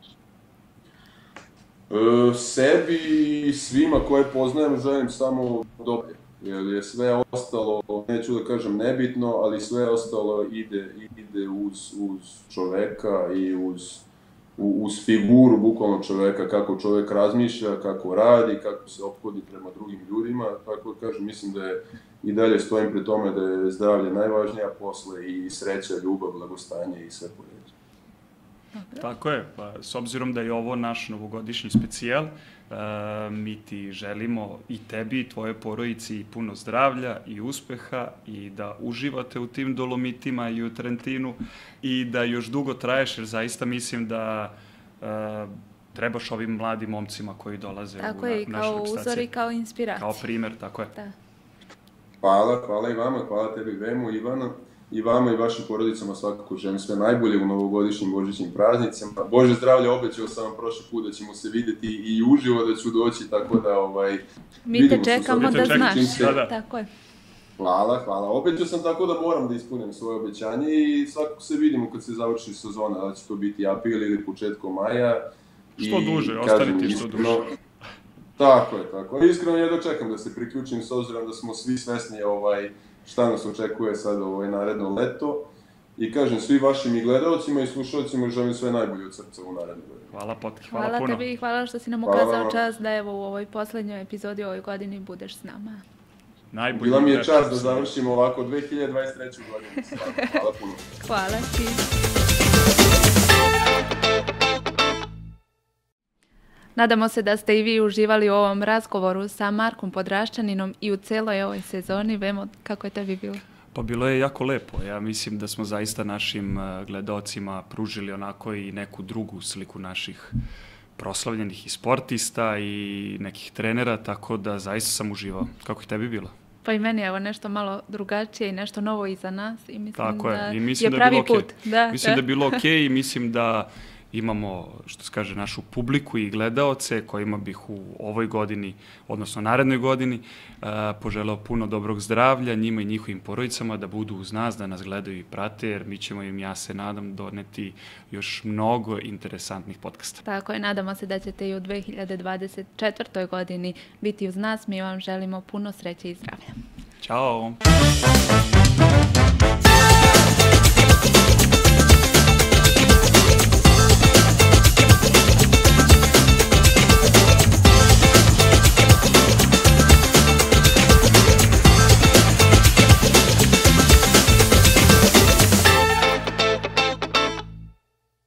Sebi i svima koje poznajem želim samo dobro, jer je sve ostalo, neću da kažem nebitno, ali sve ostalo ide uz čoveka i uz figuru bukvalno čoveka, kako čovek razmišlja, kako radi, kako se ophodi prema drugim ljudima, tako da kažem, mislim da je i dalje stojim pri tome da je zdravlje najvažnija, posle i sreća, ljubav, blagostanje i sve poređe. Tako je, pa s obzirom da je ovo naš novogodišnji specijal, mi ti želimo i tebi i tvojoj porodici puno zdravlja i uspeha i da uživate u tim Dolomitima i u Trentinu i da još dugo traješ, jer zaista mislim da trebaš ovim mladim momcima koji dolaze u našu reprezentaciju. Tako je, kao uzor i kao inspiracija. Kao primer, tako je. Hvala i vama, hvala tebi Vemo, Ivana. I vama i vašim porodicama svakako želim sve najbolje u novogodišnjim božićnim praznicima. Bože zdravlje, obećao sam vam prošli put da ćemo se videti i uživo da ću doći, tako da mi te čekamo da znaš. Tako je. Hvala. Obećao sam tako da moram da ispunim svoje obećanje i svakako se vidimo kad se završi sezona, da će to biti april ili početkom maja. Što duže, ostanite što duže. Tako je. Iskreno jedno čekam da se priključim s obzirom da smo svi svesni šta nas očekuje sad naredno leto. I kažem, svi vašim i gledalcima i slušalcima želim sve najbolje od srca u narednoj godini. Hvala Potki, hvala puno. Hvala tebi i hvala što si nam ukazao čast da evo u ovoj poslednjoj epizodi u ovoj godini budeš s nama. Bila mi je čast da završimo ovako 2023. godinu. Hvala puno. Hvala ti. Nadamo se da ste i vi uživali u ovom razgovoru sa Markom Podraščaninom i u celoj ovoj sezoni. Vemo kako je tebi bilo. Pa bilo je jako lepo. Ja mislim da smo zaista našim gledaocima pružili onako i neku drugu sliku naših proslavljenih i sportista i nekih trenera, tako da zaista sam uživao. Kako je tebi bilo? Pa i meni je evo nešto malo drugačije i nešto novo iza nas i mislim tako da i mislim je pravi put. Mislim da je bilo okej i mislim da imamo, što se kaže, našu publiku i gledaoce kojima bih u ovoj godini, odnosno narednoj godini, poželeo puno dobrog zdravlja njima i njihovim porodicama, da budu uz nas, da nas gledaju i prate, jer mi ćemo im, ja se nadam, doneti još mnogo interesantnih podcasta. Tako je, nadamo se da ćete i u 2024. godini biti uz nas. Mi vam želimo puno sreće i zdravlja. Ćao!